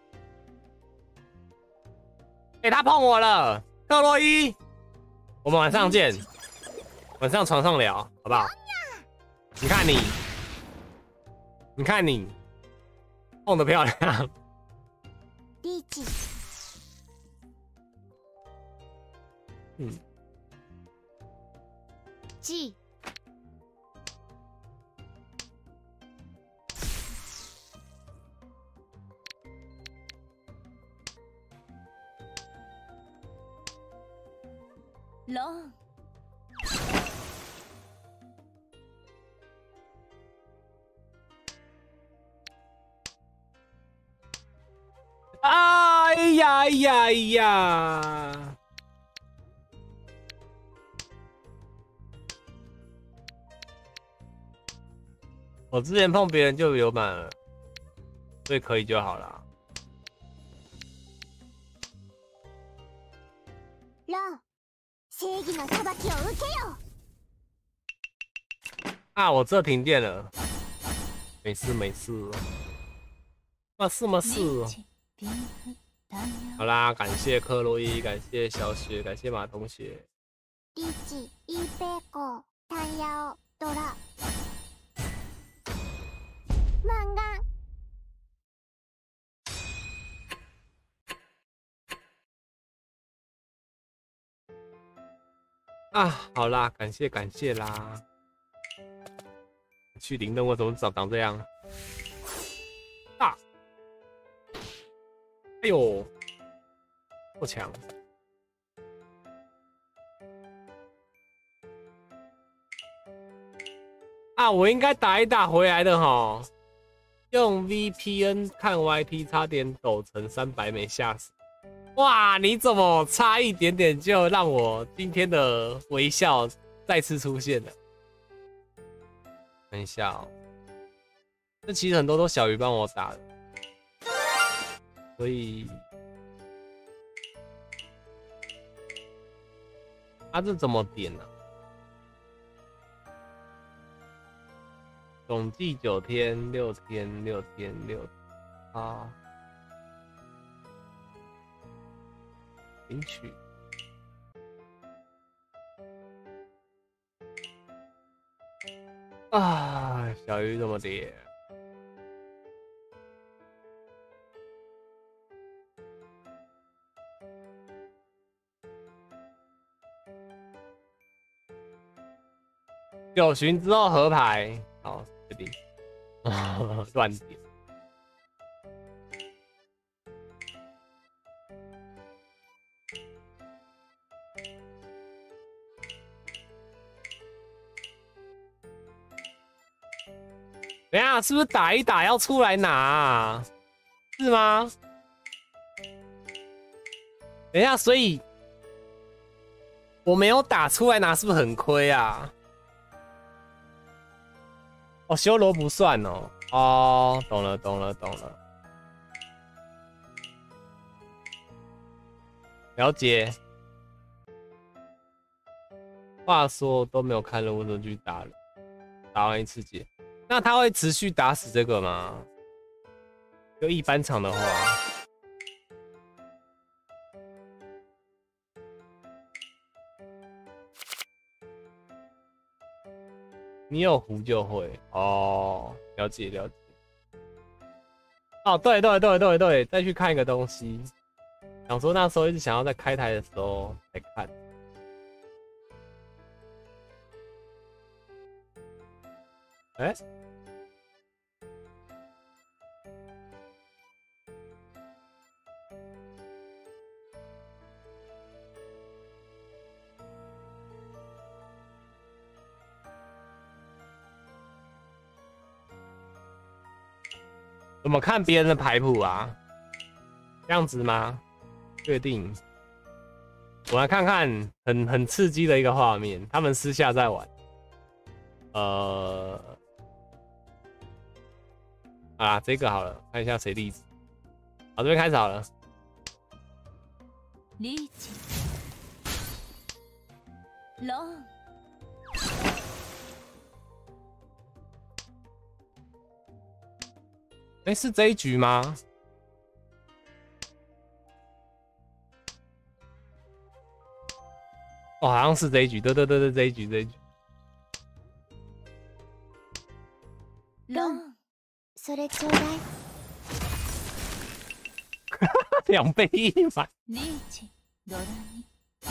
他碰我了，克洛伊。我们晚上见，晚上床上聊，好不好？你看你，碰得漂亮。 リーチ。G。 ロン。 哎呀！我之前碰别人就有满了，所以可以就好了。 ロン、正義の裁きを受けよ。 啊，我这停电了，没事，没事，好啦，感谢克洛伊，感谢小雪，感谢马同学。 リーチ、イーペーコ、タンヤオ、ドラ。 漫画啊，好啦，感谢啦。去灵灯我怎么长这样？啊！哎呦，够强！啊，我应该打一打回来的齁。用 VPN 看 YT 差点抖成300枚，吓死！哇，你怎么差一点点就让我今天的微笑再次出现了？等一下哦，这其实很多都小鱼帮我打的，所以这怎么点呢？总计9天、6天、6天、6啊，领取。啊，小鱼怎么点？9巡之后合牌，好，决定。乱点。等一下，是不是打一打要出来拿啊？是吗？等一下，所以我没有打出来拿，是不是很亏啊？哦，修罗不算哦。哦，懂了。了解。话说都没有看任务就去打了，打完1次结。那他会持续打死这个吗？就一般场的话，你有胡就会哦，了解。哦，对，再去看一个东西，想说那时候一直想要在开台的时候来看。哎。怎么看别人的牌谱啊？这样子吗？确定。我来看看很刺激的一个画面，他们私下在玩。啊，这个好了，看一下谁例子。好，这边开始好了。 リーチローン哎，是这一局吗？哦，好像是这一局，对，这一局。 ロン、それちょうだい。 2倍100。 リーチドラに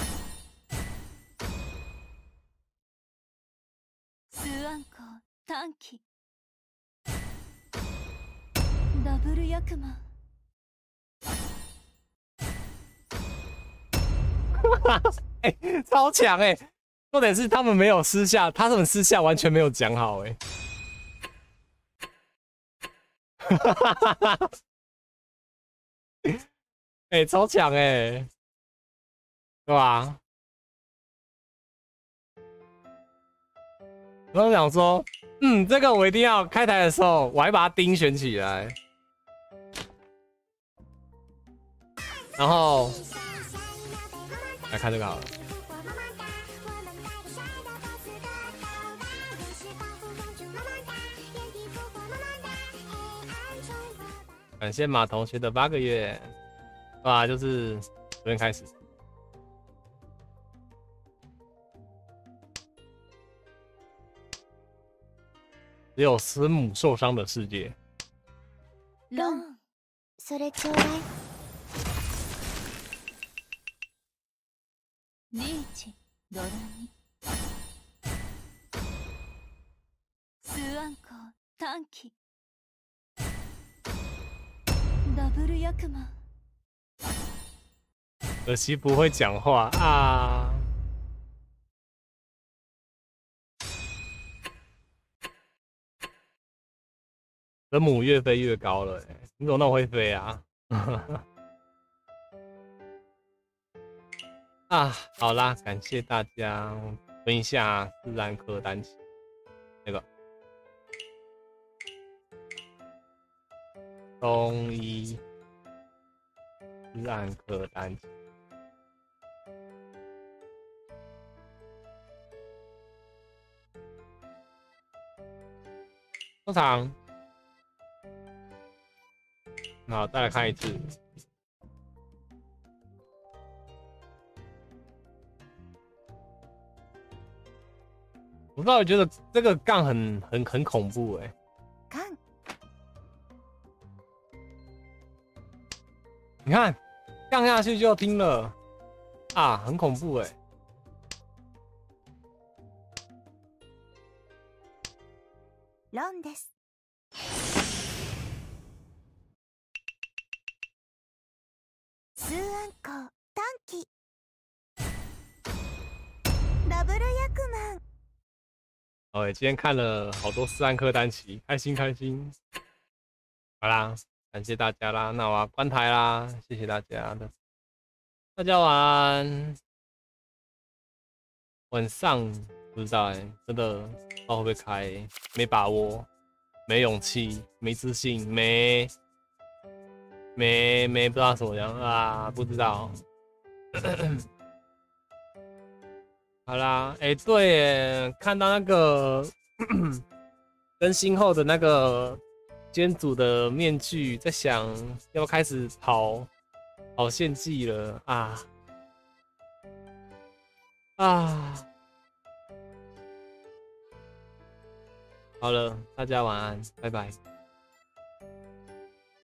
スワンコ短期ダブルヤクマ哎、超强哎、重点是他们没有私下，他们私下完全没有讲好哎、哎、超强哎、对吧？然后想说，这个我一定要开台的时候，我还把它钉选起来，然后来看这个好了。感谢马同学的8个月，哇，就是昨天开始。只有生母受伤的世界。 ロン。 それちょうだい。 リーチ、ドラミ。スアンコ、短期。ダブルヤクマ。 可惜不会讲话啊。人母越飞越高了、欸，你怎么那么会飞啊？啊，好啦，感谢大家分一下自然科单词那个中医自然科单词。通常，好，再来看一次。我不知道，我觉得这个杠很恐怖哎、 缶你看，杠下去就听了啊，很恐怖哎、 ロンです。スーアンコ短期ダブルヤクマン。 今天看了好多斯兰克单棋，开心开心。好啦，感谢大家啦，那我要关台啦，谢谢大家的，大家晚安。晚上不知道真的不知道会不会开，没把握，没勇气，没自信，没不知道什么样啊，不知道。好啦，对耶，看到那个更新后的那个监组的面具，在想要开始跑献祭了啊啊！好了，大家晚安，拜拜。